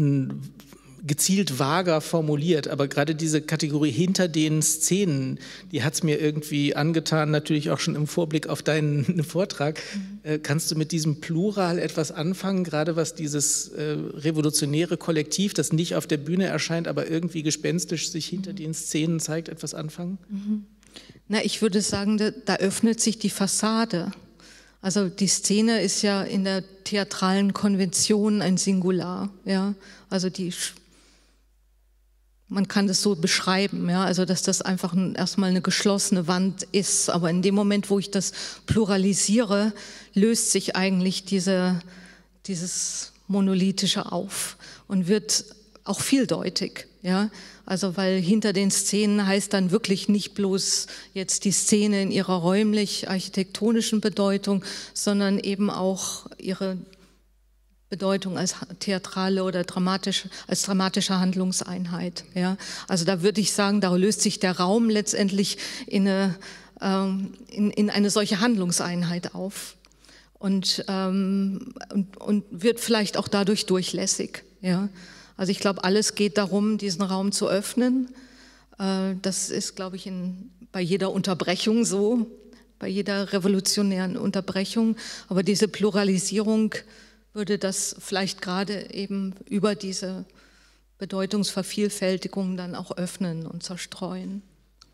gezielt vager formuliert, aber gerade diese Kategorie hinter den Szenen, die hat es mir irgendwie angetan, natürlich auch schon im Vorblick auf deinen Vortrag. Mhm. Äh, kannst du mit diesem Plural etwas anfangen, gerade was dieses äh, revolutionäre Kollektiv, das nicht auf der Bühne erscheint, aber irgendwie gespenstisch sich hinter mhm. den Szenen zeigt, etwas anfangen? Mhm. Na, ich würde sagen, da, da öffnet sich die Fassade. Also die Szene ist ja in der theatralen Konvention ein Singular, ja, also die man kann das so beschreiben, ja, also dass das einfach ein, erstmal eine geschlossene Wand ist. Aber in dem Moment, wo ich das pluralisiere, löst sich eigentlich diese, dieses Monolithische auf und wird auch vieldeutig. Ja, also weil hinter den Szenen heißt dann wirklich nicht bloß jetzt die Szene in ihrer räumlich-architektonischen Bedeutung, sondern eben auch ihre Bedeutung als theatrale oder dramatische, als dramatische Handlungseinheit. Ja, also da würde ich sagen, da löst sich der Raum letztendlich in eine, ähm, in, in eine solche Handlungseinheit auf und, ähm, und, und wird vielleicht auch dadurch durchlässig. Ja, also ich glaube, alles geht darum, diesen Raum zu öffnen. Äh, das ist, glaube ich, in, bei jeder Unterbrechung so, bei jeder revolutionären Unterbrechung. Aber diese Pluralisierung würde das vielleicht gerade eben über diese Bedeutungsvervielfältigung dann auch öffnen und zerstreuen.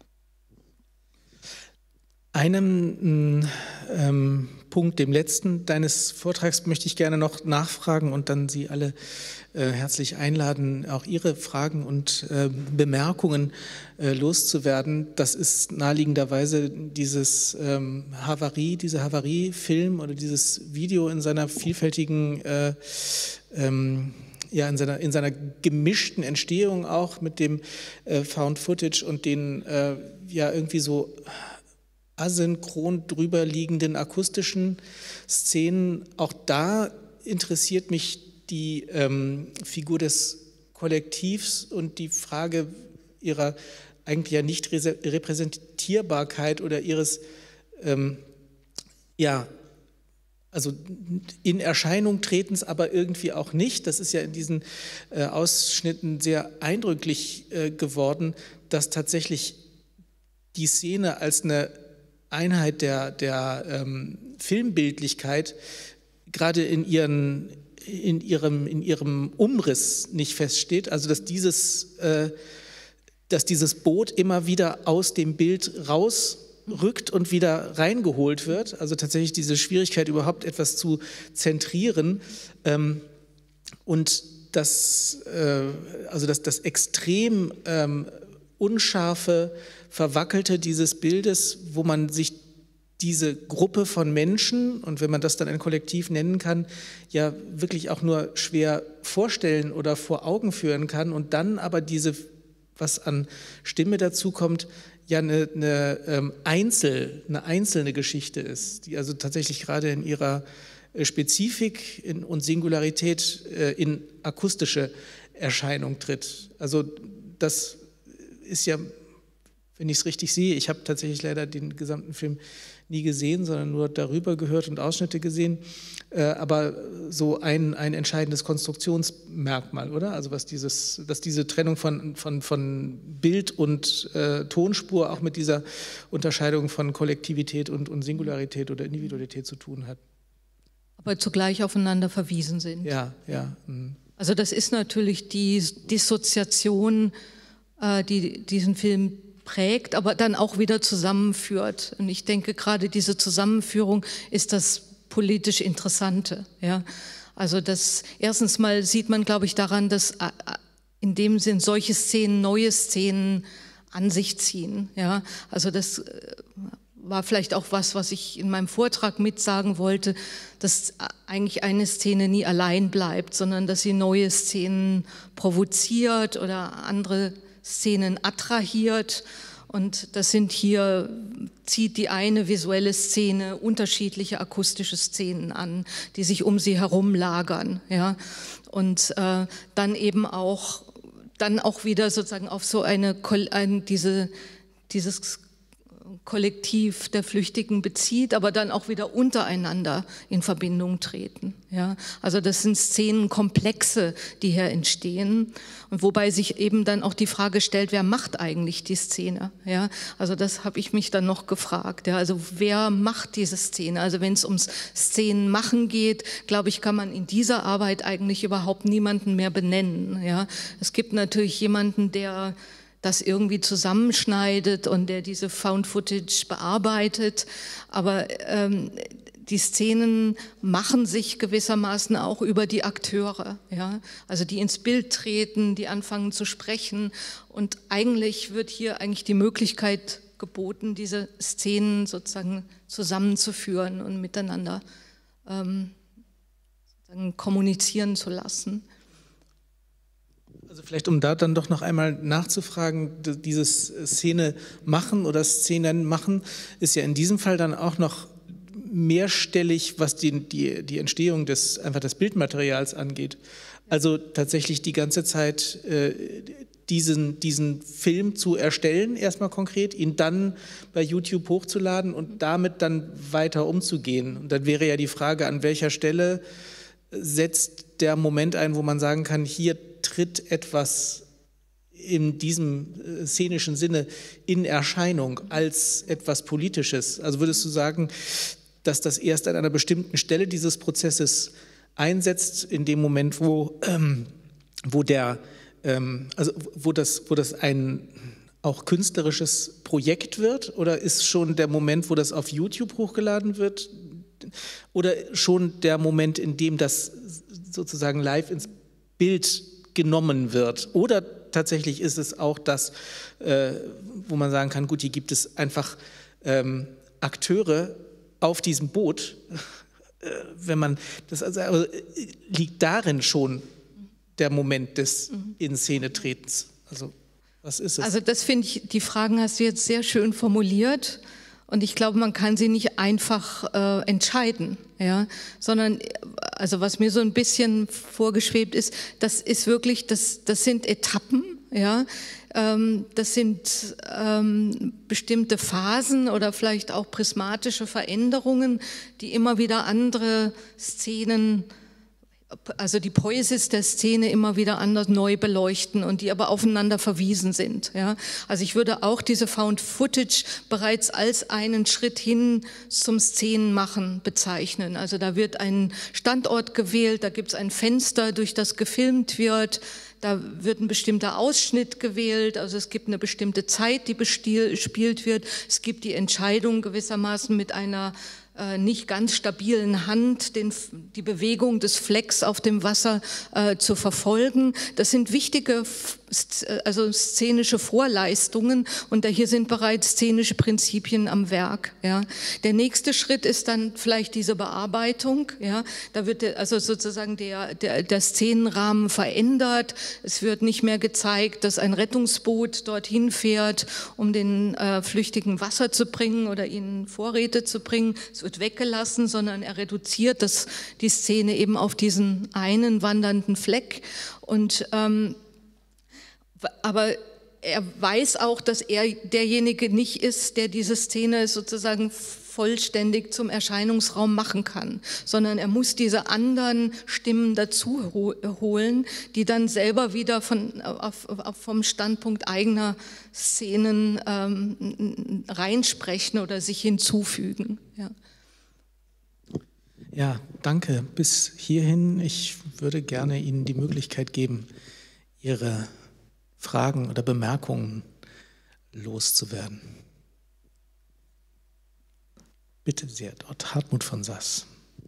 Einem ähm, Punkt, dem letzten deines Vortrags, möchte ich gerne noch nachfragen und dann Sie alle äh, herzlich einladen, auch Ihre Fragen und äh, Bemerkungen äh, loszuwerden. Das ist naheliegenderweise dieses ähm, Havarie, dieser Havarie-Film oder dieses Video in seiner vielfältigen, äh, ähm, ja, in seiner, in seiner gemischten Entstehung auch mit dem äh, Found Footage und den äh, ja irgendwie so asynchron drüber liegenden akustischen Szenen. Auch da interessiert mich die ähm, Figur des Kollektivs und die Frage ihrer eigentlich ja nicht Repräsentierbarkeit oder ihres, ähm, ja, also in Erscheinung tretens, aber irgendwie auch nicht. Das ist ja in diesen äh, Ausschnitten sehr eindrücklich äh, geworden, dass tatsächlich die Szene als eine Einheit der, der ähm, Filmbildlichkeit gerade in, ihren, in, ihrem, in ihrem Umriss nicht feststeht, also dass dieses, äh, dass dieses Boot immer wieder aus dem Bild rausrückt und wieder reingeholt wird, also tatsächlich diese Schwierigkeit überhaupt etwas zu zentrieren ähm, und das, äh, also das, das extrem ähm, unscharfe, verwackelte dieses Bildes, wo man sich diese Gruppe von Menschen, und wenn man das dann ein Kollektiv nennen kann, ja wirklich auch nur schwer vorstellen oder vor Augen führen kann und dann aber diese, was an Stimme dazu kommt, ja eine, eine, ähm, Einzel, eine einzelne Geschichte ist, die also tatsächlich gerade in ihrer äh, Spezifik in, und Singularität äh, in akustische Erscheinung tritt. Also das ist ja, wenn ich es richtig sehe, ich habe tatsächlich leider den gesamten Film nie gesehen, sondern nur darüber gehört und Ausschnitte gesehen, äh, aber so ein, ein entscheidendes Konstruktionsmerkmal, oder? Also was dieses, dass diese Trennung von, von, von Bild und äh, Tonspur auch mit dieser Unterscheidung von Kollektivität und, und Singularität oder Individualität zu tun hat. Aber zugleich aufeinander verwiesen sind. Ja, ja. Mhm. Also das ist natürlich die Dissoziation, die diesen Film prägt, aber dann auch wieder zusammenführt. Und ich denke, gerade diese Zusammenführung ist das politisch Interessante. Ja? Also das, erstens mal sieht man, glaube ich, daran, dass in dem Sinn solche Szenen, neue Szenen an sich ziehen. Ja? Also das war vielleicht auch was, was ich in meinem Vortrag mitsagen wollte, dass eigentlich eine Szene nie allein bleibt, sondern dass sie neue Szenen provoziert oder andere Szenen attrahiert, und das sind hier, zieht die eine visuelle Szene unterschiedliche akustische Szenen an, die sich um sie herum lagern, ja, und äh, dann eben auch, dann auch wieder sozusagen auf so eine, ein, diese, dieses Kollektiv der Flüchtigen bezieht, aber dann auch wieder untereinander in Verbindung treten. Ja? Also das sind Szenenkomplexe, die hier entstehen, und wobei sich eben dann auch die Frage stellt, wer macht eigentlich die Szene? Ja? Also das habe ich mich dann noch gefragt. Ja? Also wer macht diese Szene? Also wenn es ums Szenenmachen geht, glaube ich, kann man in dieser Arbeit eigentlich überhaupt niemanden mehr benennen. Ja? Es gibt natürlich jemanden, der das irgendwie zusammenschneidet und der diese Found Footage bearbeitet, aber ähm, die Szenen machen sich gewissermaßen auch über die Akteure, ja? Also die ins Bild treten, die anfangen zu sprechen. Und eigentlich wird hier eigentlich die Möglichkeit geboten, diese Szenen sozusagen zusammenzuführen und miteinander ähm, sozusagen kommunizieren zu lassen. Also vielleicht, um da dann doch noch einmal nachzufragen, dieses Szene machen oder Szenen machen ist ja in diesem Fall dann auch noch mehrstellig, was die, die, die Entstehung des, einfach des Bildmaterials angeht. Also tatsächlich die ganze Zeit äh, diesen, diesen Film zu erstellen, erstmal konkret, ihn dann bei YouTube hochzuladen und damit dann weiter umzugehen. Und dann wäre ja die Frage, an welcher Stelle setzt der Moment ein, wo man sagen kann, hier tritt etwas in diesem szenischen Sinne in Erscheinung als etwas Politisches. Also würdest du sagen, dass das erst an einer bestimmten Stelle dieses Prozesses einsetzt, in dem Moment, wo, ähm, wo, der, ähm, also wo, das, wo das ein auch künstlerisches Projekt wird? Oder ist schon der Moment, wo das auf YouTube hochgeladen wird? Oder schon der Moment, in dem das sozusagen live ins Bild genommen wird? Oder tatsächlich ist es auch das, äh, wo man sagen kann, gut, hier gibt es einfach ähm, Akteure auf diesem Boot, äh, wenn man das also, also liegt darin schon der Moment des mhm. In-Szene-Tretens? Also was ist es? Also das finde ich, die Fragen hast du jetzt sehr schön formuliert. Und ich glaube, man kann sie nicht einfach äh, entscheiden, ja, sondern, also was mir so ein bisschen vorgeschwebt ist, das ist wirklich, das, das sind Etappen, ja, ähm, das sind ähm, bestimmte Phasen oder vielleicht auch prismatische Veränderungen, die immer wieder andere Szenen, also die Poiesis der Szene immer wieder anders neu beleuchten und die aber aufeinander verwiesen sind. Ja. Also ich würde auch diese Found Footage bereits als einen Schritt hin zum Szenenmachen bezeichnen. Also da wird ein Standort gewählt, da gibt es ein Fenster, durch das gefilmt wird, da wird ein bestimmter Ausschnitt gewählt, also es gibt eine bestimmte Zeit, die bespielt wird, es gibt die Entscheidung gewissermaßen mit einer nicht ganz stabilen Hand den, die Bewegung des Flecks auf dem Wasser äh, zu verfolgen. Das sind wichtige also szenische Vorleistungen und da hier sind bereits szenische Prinzipien am Werk. Ja. Der nächste Schritt ist dann vielleicht diese Bearbeitung. Ja. Da wird also sozusagen der, der, der Szenenrahmen verändert. Es wird nicht mehr gezeigt, dass ein Rettungsboot dorthin fährt, um den äh, Flüchtigen Wasser zu bringen oder ihnen Vorräte zu bringen. Es wird weggelassen, sondern er reduziert das, die Szene eben auf diesen einen wandernden Fleck. Und ähm, aber er weiß auch, dass er derjenige nicht ist, der diese Szene sozusagen vollständig zum Erscheinungsraum machen kann, sondern er muss diese anderen Stimmen dazu holen, die dann selber wieder von, auf, auf, vom Standpunkt eigener Szenen ähm, reinsprechen oder sich hinzufügen. Ja. Ja, danke. Bis hierhin. Ich würde gerne Ihnen die Möglichkeit geben, Ihre Fragen oder Bemerkungen loszuwerden. Bitte sehr, dort Hartmut von Sass.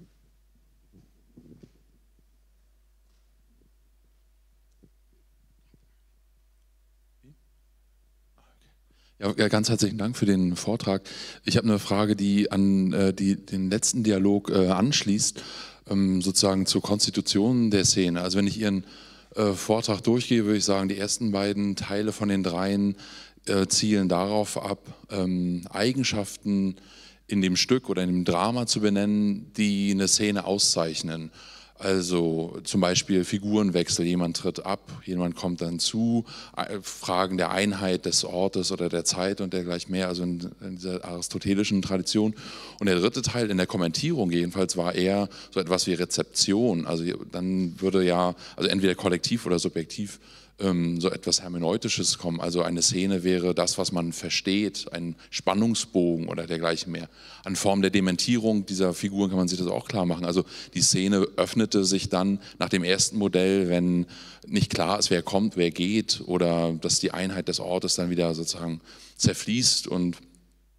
Ja, ganz herzlichen Dank für den Vortrag. Ich habe eine Frage, die an äh, die, den letzten Dialog äh, anschließt, ähm, sozusagen zur Konstitution der Szene. Also wenn ich Ihren äh, Vortrag durchgehe, würde ich sagen, die ersten beiden Teile von den dreien äh, zielen darauf ab, ähm, Eigenschaften in dem Stück oder in dem Drama zu benennen, die eine Szene auszeichnen. Also zum Beispiel Figurenwechsel, jemand tritt ab, jemand kommt dann zu, Fragen der Einheit des Ortes oder der Zeit und dergleichen mehr, also in, in dieser aristotelischen Tradition. Und der dritte Teil in der Kommentierung jedenfalls war eher so etwas wie Rezeption. Also dann würde ja, also entweder kollektiv oder subjektiv, ähm, so etwas Hermeneutisches kommen. Also eine Szene wäre das, was man versteht, ein Spannungsbogen oder dergleichen mehr. An Form der Dementierung dieser Figuren kann man sich das auch klar machen. Also die Szene öffnete sich dann nach dem ersten Modell, wenn nicht klar ist, wer kommt, wer geht oder dass die Einheit des Ortes dann wieder sozusagen zerfließt und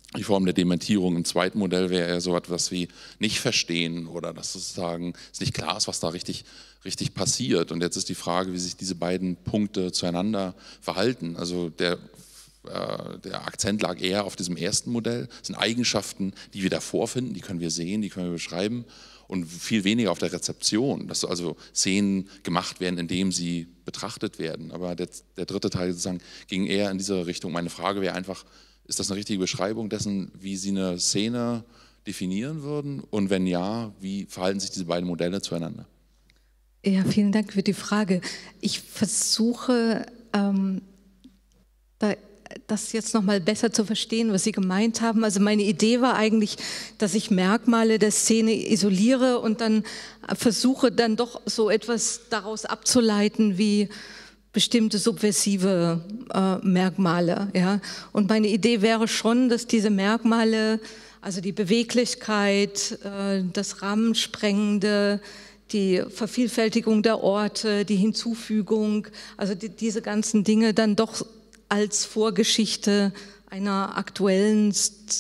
die Form der Dementierung. Im zweiten Modell wäre eher so etwas wie nicht verstehen oder dass sozusagen es nicht klar ist, was da richtig, richtig passiert. Und jetzt ist die Frage, wie sich diese beiden Punkte zueinander verhalten. Also der, äh, der Akzent lag eher auf diesem ersten Modell. Das sind Eigenschaften, die wir da vorfinden, die können wir sehen, die können wir beschreiben. Und viel weniger auf der Rezeption, dass also Szenen gemacht werden, indem sie betrachtet werden. Aber der, der dritte Teil sozusagen ging eher in diese Richtung. Meine Frage wäre einfach, ist das eine richtige Beschreibung dessen, wie Sie eine Szene definieren würden? Und wenn ja, wie verhalten sich diese beiden Modelle zueinander? Ja, vielen Dank für die Frage. Ich versuche, ähm, da das jetzt noch mal besser zu verstehen, was Sie gemeint haben. Also meine Idee war eigentlich, dass ich Merkmale der Szene isoliere und dann versuche, dann doch so etwas daraus abzuleiten wie bestimmte subversive äh, Merkmale. Ja? Und meine Idee wäre schon, dass diese Merkmale, also die Beweglichkeit, äh, das Rahmensprengende, die Vervielfältigung der Orte, die Hinzufügung, also die, diese ganzen Dinge dann doch als Vorgeschichte einer aktuellen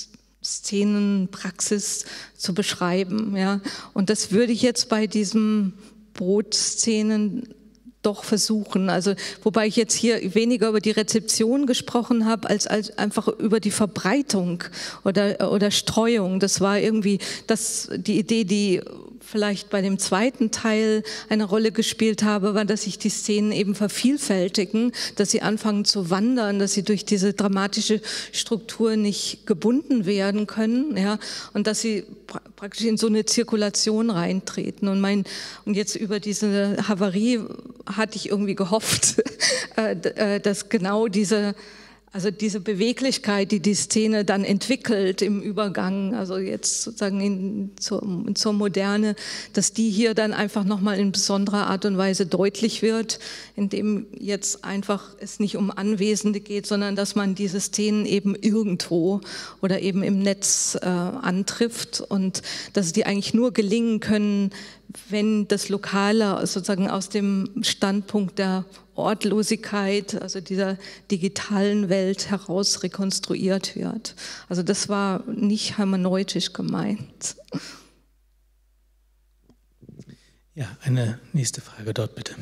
Szenenpraxis zu beschreiben. Ja. Und das würde ich jetzt bei diesen Brotszenen doch versuchen. Also, wobei ich jetzt hier weniger über die Rezeption gesprochen habe, als, als einfach über die Verbreitung oder, oder Streuung. Das war irgendwie das, die Idee, die vielleicht bei dem zweiten Teil eine Rolle gespielt habe, war, dass sich die Szenen eben vervielfältigen, dass sie anfangen zu wandern, dass sie durch diese dramatische Struktur nicht gebunden werden können, ja, und dass sie pra praktisch in so eine Zirkulation reintreten. Und mein, und jetzt über diese Havarie hatte ich irgendwie gehofft, dass genau diese Also diese Beweglichkeit, die die Szene dann entwickelt im Übergang, also jetzt sozusagen in, zur, zur Moderne, dass die hier dann einfach nochmal in besonderer Art und Weise deutlich wird, indem jetzt einfach es nicht um Anwesende geht, sondern dass man diese Szenen eben irgendwo oder eben im Netz äh, antrifft und dass die eigentlich nur gelingen können, wenn das Lokale sozusagen aus dem Standpunkt der Ortlosigkeit, also dieser digitalen Welt heraus rekonstruiert wird. Also das war nicht hermeneutisch gemeint. Ja, eine nächste Frage dort bitte.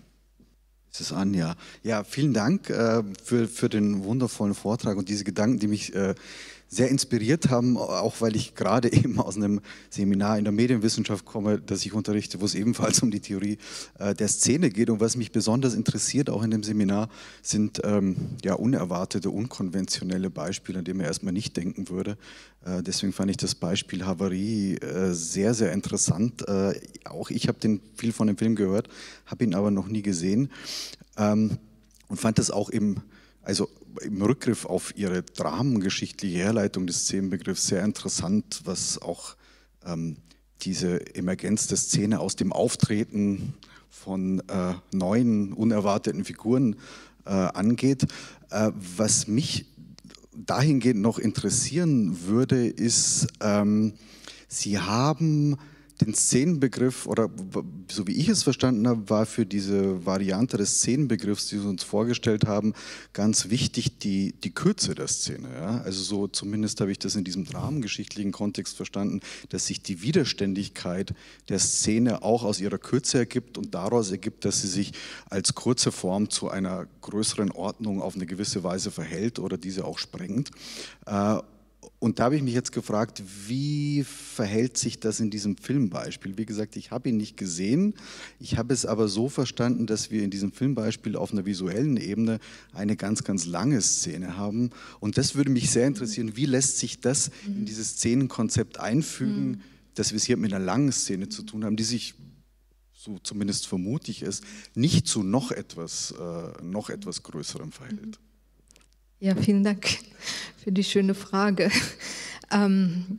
Ist es Anja? Ja, vielen Dank äh, für, für den wundervollen Vortrag und diese Gedanken, die mich äh, sehr inspiriert haben, auch weil ich gerade eben aus einem Seminar in der Medienwissenschaft komme, das ich unterrichte, wo es ebenfalls um die Theorie äh, der Szene geht. Und was mich besonders interessiert, auch in dem Seminar, sind ähm, ja, unerwartete, unkonventionelle Beispiele, an die man erstmal nicht denken würde. Äh, deswegen fand ich das Beispiel Havarie äh, sehr, sehr interessant. Äh, auch ich habe viel von dem Film gehört, habe ihn aber noch nie gesehen ähm, und fand das auch im Also im Rückgriff auf Ihre dramengeschichtliche Herleitung des Szenenbegriffs sehr interessant, was auch ähm, diese Emergenz der Szene aus dem Auftreten von äh, neuen, unerwarteten Figuren äh, angeht. Äh, was mich dahingehend noch interessieren würde, ist, ähm, Sie haben den Szenenbegriff, oder so wie ich es verstanden habe, war für diese Variante des Szenenbegriffs, die Sie uns vorgestellt haben, ganz wichtig die, die Kürze der Szene. Ja? Also so zumindest habe ich das in diesem dramengeschichtlichen Kontext verstanden, dass sich die Widerständigkeit der Szene auch aus ihrer Kürze ergibt und daraus ergibt, dass sie sich als kurze Form zu einer größeren Ordnung auf eine gewisse Weise verhält oder diese auch sprengt. Äh, Und da habe ich mich jetzt gefragt, wie verhält sich das in diesem Filmbeispiel? Wie gesagt, ich habe ihn nicht gesehen. Ich habe es aber so verstanden, dass wir in diesem Filmbeispiel auf einer visuellen Ebene eine ganz, ganz lange Szene haben. Und das würde mich sehr interessieren, wie lässt sich das in dieses Szenenkonzept einfügen, mhm. dass wir es hier mit einer langen Szene zu tun haben, die sich, so zumindest vermute ich es, nicht zu noch etwas, äh, noch etwas Größerem verhält. Ja, vielen Dank für die schöne Frage. Ähm,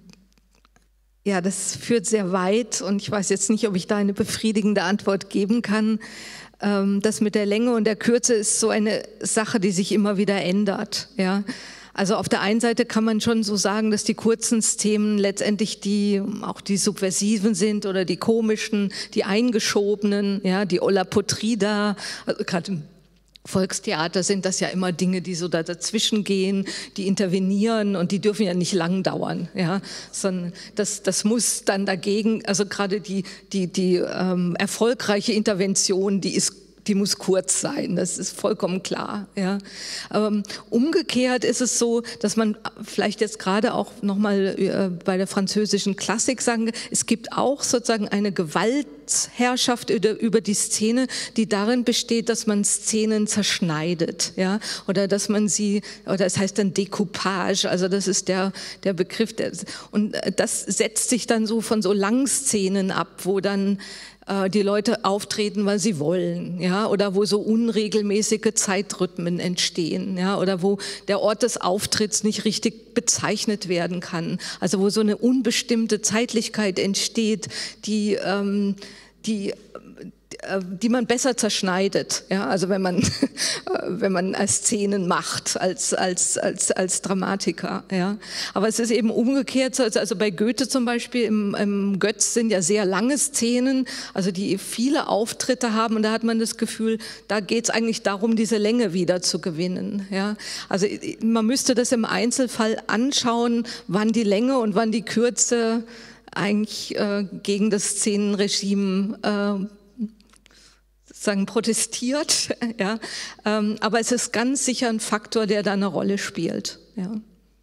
ja, das führt sehr weit und ich weiß jetzt nicht, ob ich da eine befriedigende Antwort geben kann. Ähm, das mit der Länge und der Kürze ist so eine Sache, die sich immer wieder ändert. Ja? Also auf der einen Seite kann man schon so sagen, dass die kurzen Themen letztendlich die auch die subversiven sind oder die komischen, die eingeschobenen, ja, die Olla Potrida, also gerade Volkstheater sind das ja immer Dinge, die so da dazwischen gehen, die intervenieren und die dürfen ja nicht lang dauern, ja, sondern das, das muss dann dagegen, also gerade die, die, die ähm, erfolgreiche Intervention, die ist die muss kurz sein, das ist vollkommen klar. Ja. Ähm, umgekehrt ist es so, dass man vielleicht jetzt gerade auch nochmal äh, bei der französischen Klassik sagen, es gibt auch sozusagen eine Gewaltherrschaft über, über die Szene, die darin besteht, dass man Szenen zerschneidet, ja, oder dass man sie, oder es heißt dann Decoupage, also das ist der, der Begriff, der, und das setzt sich dann so von so Langszenen ab, wo dann die Leute auftreten, weil sie wollen, ja, oder wo so unregelmäßige Zeitrhythmen entstehen, ja, oder wo der Ort des Auftritts nicht richtig bezeichnet werden kann, also wo so eine unbestimmte Zeitlichkeit entsteht, die, ähm, die die man besser zerschneidet, ja, also wenn man wenn man Szenen macht als als als als Dramatiker, ja, aber es ist eben umgekehrt, also bei Goethe zum Beispiel im, im Götz sind ja sehr lange Szenen, also die viele Auftritte haben und da hat man das Gefühl, da geht es eigentlich darum, diese Länge wieder zu gewinnen, ja, also man müsste das im Einzelfall anschauen, wann die Länge und wann die Kürze eigentlich äh, gegen das Szenenregime äh, sagen protestiert, ja, ähm, aber es ist ganz sicher ein Faktor, der da eine Rolle spielt. Ja.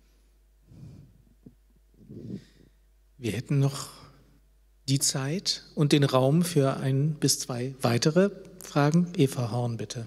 Wir hätten noch die Zeit und den Raum für ein bis zwei weitere Fragen. Eva Horn, bitte.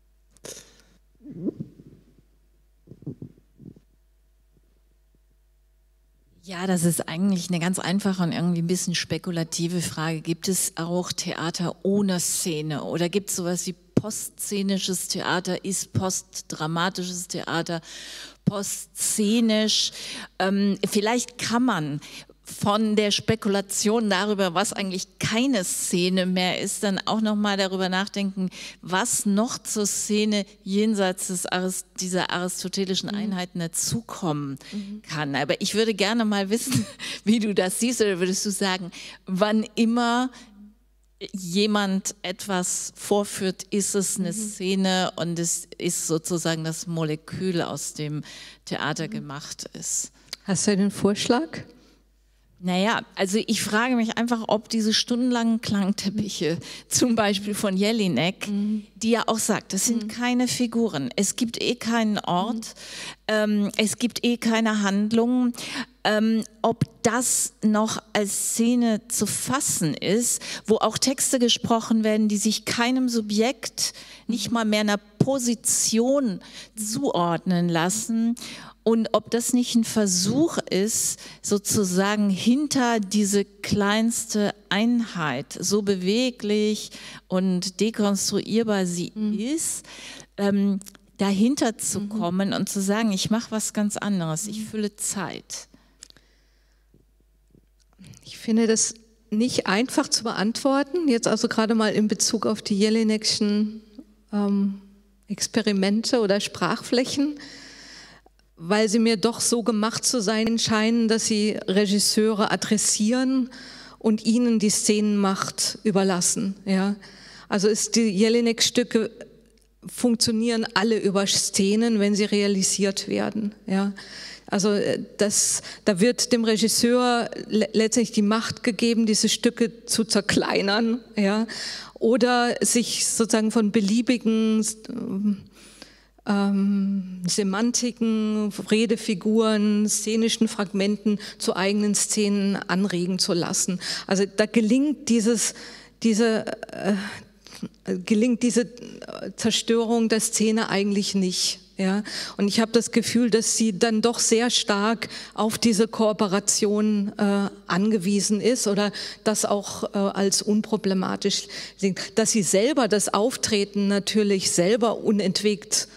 Ja, das ist eigentlich eine ganz einfache und irgendwie ein bisschen spekulative Frage. Gibt es auch Theater ohne Szene oder gibt es sowas wie postszenisches Theater? Ist postdramatisches Theater postszenisch? Ähm, vielleicht kann man von der Spekulation darüber, was eigentlich keine Szene mehr ist, dann auch nochmal darüber nachdenken, was noch zur Szene jenseits des Arist dieser aristotelischen Einheiten dazukommen mhm. kann. Aber ich würde gerne mal wissen, wie du das siehst, oder würdest du sagen, wann immer jemand etwas vorführt, ist es eine mhm. Szene und es ist sozusagen das Molekül, aus dem Theater mhm. gemacht ist. Hast du einen Vorschlag? Naja, also ich frage mich einfach, ob diese stundenlangen Klangteppiche, zum Beispiel von Jelinek, mhm. die ja auch sagt, das sind mhm. keine Figuren, es gibt eh keinen Ort, mhm. ähm, es gibt eh keine Handlung, ähm, ob das noch als Szene zu fassen ist, wo auch Texte gesprochen werden, die sich keinem Subjekt, nicht mal mehr einer Position zuordnen lassen. Und ob das nicht ein Versuch ist, sozusagen hinter diese kleinste Einheit, so beweglich und dekonstruierbar sie mhm. ist, ähm, dahinter zu mhm. kommen und zu sagen, ich mache was ganz anderes, ich fülle Zeit. Ich finde das nicht einfach zu beantworten, jetzt also gerade mal in Bezug auf die Jelinekschen ähm, Experimente oder Sprachflächen, weil sie mir doch so gemacht zu sein scheinen, dass sie Regisseure adressieren und ihnen die Szenenmacht überlassen. Ja? Also ist die Jelinek-Stücke funktionieren alle über Szenen, wenn sie realisiert werden. Ja? Also das, da wird dem Regisseur le- letztlich die Macht gegeben, diese Stücke zu zerkleinern, ja? Oder sich sozusagen von beliebigen Ähm, Semantiken, Redefiguren, szenischen Fragmenten zu eigenen Szenen anregen zu lassen. Also da gelingt dieses, diese, äh, gelingt diese Zerstörung der Szene eigentlich nicht. Ja? Und ich habe das Gefühl, dass sie dann doch sehr stark auf diese Kooperation äh, angewiesen ist oder das auch äh, als unproblematisch sieht. Dass sie selber das Auftreten natürlich selber unentwegt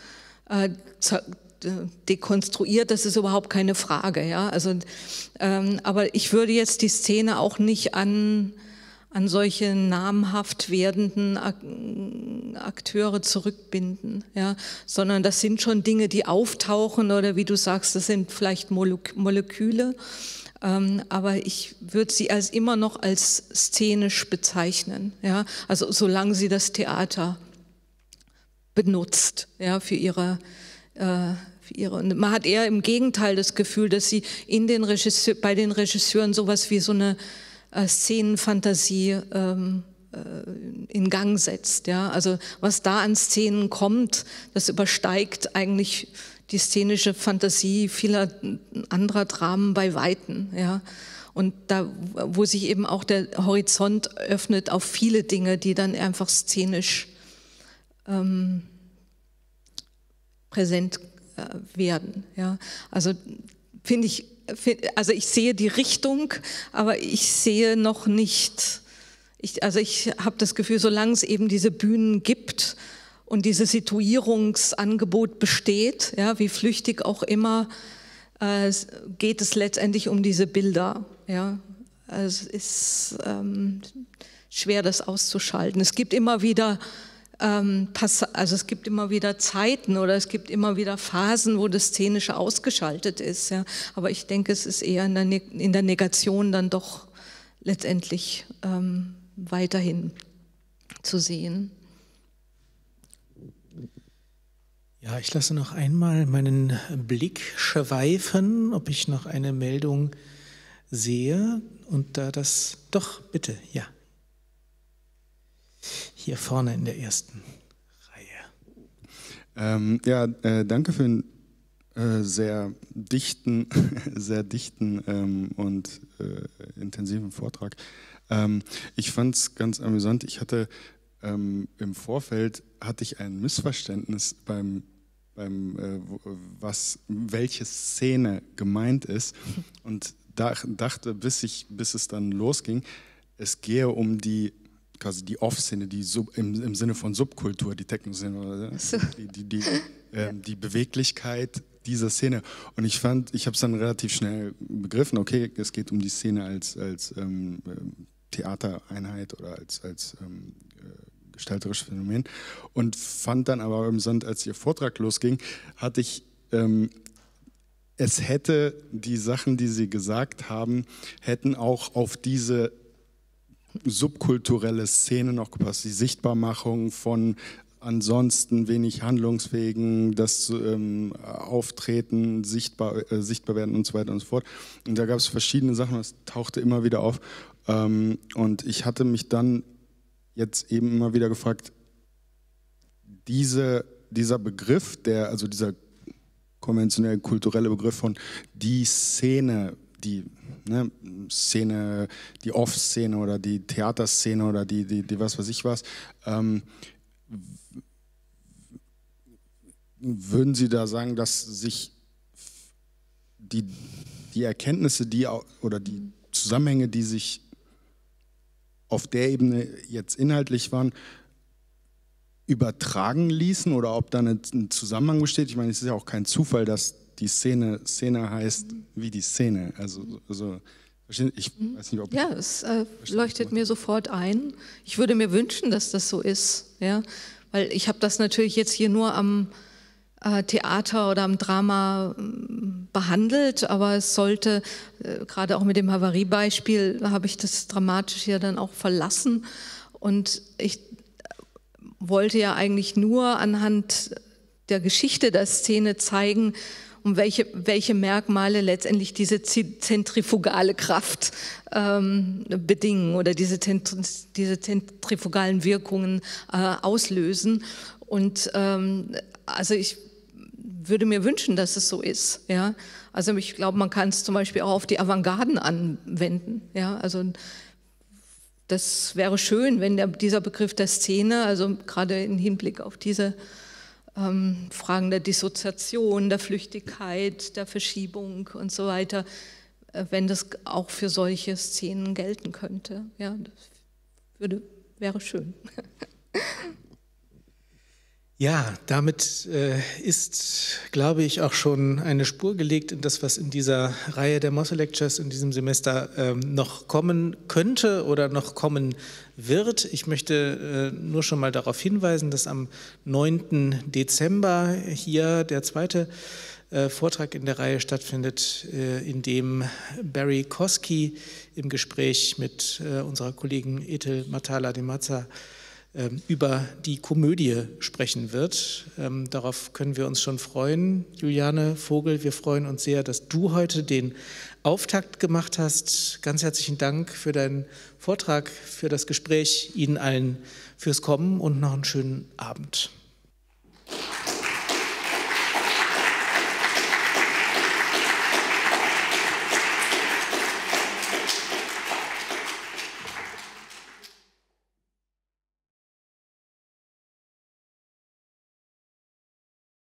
dekonstruiert, das ist überhaupt keine Frage. Ja? Also, ähm, aber ich würde jetzt die Szene auch nicht an, an solche namhaft werdenden Akteure zurückbinden, ja? Sondern das sind schon Dinge, die auftauchen oder wie du sagst, das sind vielleicht Molek- Moleküle, ähm, aber ich würde sie als immer noch als szenisch bezeichnen. Ja? Also solange sie das Theater benutzt, ja, für ihre, äh, für ihre. Und man hat eher im Gegenteil das Gefühl, dass sie in den Regisseur, bei den Regisseuren sowas wie so eine äh, Szenenfantasie ähm, äh, in Gang setzt. Ja? Also was da an Szenen kommt, das übersteigt eigentlich die szenische Fantasie vieler anderer Dramen bei Weitem. Ja? Und da, wo sich eben auch der Horizont öffnet auf viele Dinge, die dann einfach szenisch ähm, präsent äh, werden. Ja? Also finde ich, find, also ich sehe die Richtung, aber ich sehe noch nicht, ich, also ich habe das Gefühl, solange es eben diese Bühnen gibt und dieses Situierungsangebot besteht, ja, wie flüchtig auch immer, äh, geht es letztendlich um diese Bilder. Ja. Also es ist ähm, schwer, das auszuschalten. Es gibt immer wieder ähm, Pass also es gibt immer wieder Zeiten oder es gibt immer wieder Phasen, wo das Szenische ausgeschaltet ist. Ja. Aber ich denke, es ist eher in der, ne in der Negation dann doch letztendlich ähm, weiterhin zu sehen. Ja, ich lasse noch einmal meinen Blick schweifen, ob ich noch eine Meldung sehe. Und da das, doch, bitte, ja. Hier vorne in der ersten Reihe. Ähm, ja, äh, danke für einen äh, sehr dichten, sehr dichten ähm, und äh, intensiven Vortrag. Ähm, ich fand es ganz amüsant. Ich hatte ähm, im Vorfeld hatte ich ein Missverständnis beim beim äh, was welche Szene gemeint ist und dachte, bis ich bis es dann losging, es gehe um die quasi die Off-Szene, die Sub, im, im Sinne von Subkultur, die Techno-Szene, so. die, die, die, äh, die Beweglichkeit dieser Szene. Und ich fand, ich habe es dann relativ schnell begriffen, okay, es geht um die Szene als, als ähm, Theatereinheit oder als, als ähm, gestalterisches Phänomen. Und fand dann aber im Sand, als Ihr Vortrag losging, hatte ich, ähm, es hätte die Sachen, die Sie gesagt haben, hätten auch auf diese subkulturelle Szene noch gepasst, die Sichtbarmachung von ansonsten wenig handlungsfähigen, das ähm, Auftreten, sichtbar, äh, sichtbar werden und so weiter und so fort. Und da gab es verschiedene Sachen, das tauchte immer wieder auf. Ähm, und ich hatte mich dann jetzt eben immer wieder gefragt, diese, dieser Begriff, der, also dieser konventionelle kulturelle Begriff von die Szene, die ne, Szene, die Off-Szene oder die Theaterszene oder die, die, die was weiß ich was, ähm, würden Sie da sagen, dass sich die, die Erkenntnisse, die oder die Zusammenhänge, die sich auf der Ebene jetzt inhaltlich waren, übertragen ließen oder ob da ein Zusammenhang besteht? Ich meine, es ist ja auch kein Zufall, dass die Szene Szene heißt wie die Szene. Also, also ich weiß nicht, ob ja, es äh, leuchtet mir sofort ein. Ich würde mir wünschen, dass das so ist, ja, weil ich habe das natürlich jetzt hier nur am äh, Theater oder am Drama äh, behandelt, aber es sollte, äh, gerade auch mit dem Havariebeispiel, habe ich das dramatisch ja dann auch verlassen und ich wollte ja eigentlich nur anhand der Geschichte der Szene zeigen, um welche, welche Merkmale letztendlich diese zentrifugale Kraft ähm, bedingen oder diese, diese zentrifugalen Wirkungen äh, auslösen. Und ähm, also ich würde mir wünschen, dass es so ist. Ja? Also ich glaube, man kann es zum Beispiel auch auf die Avantgarden anwenden. Ja? Also das wäre schön, wenn der, dieser Begriff der Szene, also gerade im Hinblick auf diese ähm, Fragen der Dissoziation, der Flüchtigkeit, der Verschiebung und so weiter, äh, wenn das auch für solche Szenen gelten könnte. Ja, das würde, wäre schön. Ja, damit äh, ist, glaube ich, auch schon eine Spur gelegt in das, was in dieser Reihe der Mosse Lectures in diesem Semester ähm, noch kommen könnte oder noch kommen wird. Ich möchte äh, nur schon mal darauf hinweisen, dass am neunten Dezember hier der zweite äh, Vortrag in der Reihe stattfindet, äh, in dem Barry Kosky im Gespräch mit äh, unserer Kollegin Ethel Matala-Demaza über die Komödie sprechen wird. Darauf können wir uns schon freuen. Juliane Vogel, wir freuen uns sehr, dass du heute den Auftakt gemacht hast. Ganz herzlichen Dank für deinen Vortrag, für das Gespräch, Ihnen allen fürs Kommen und noch einen schönen Abend.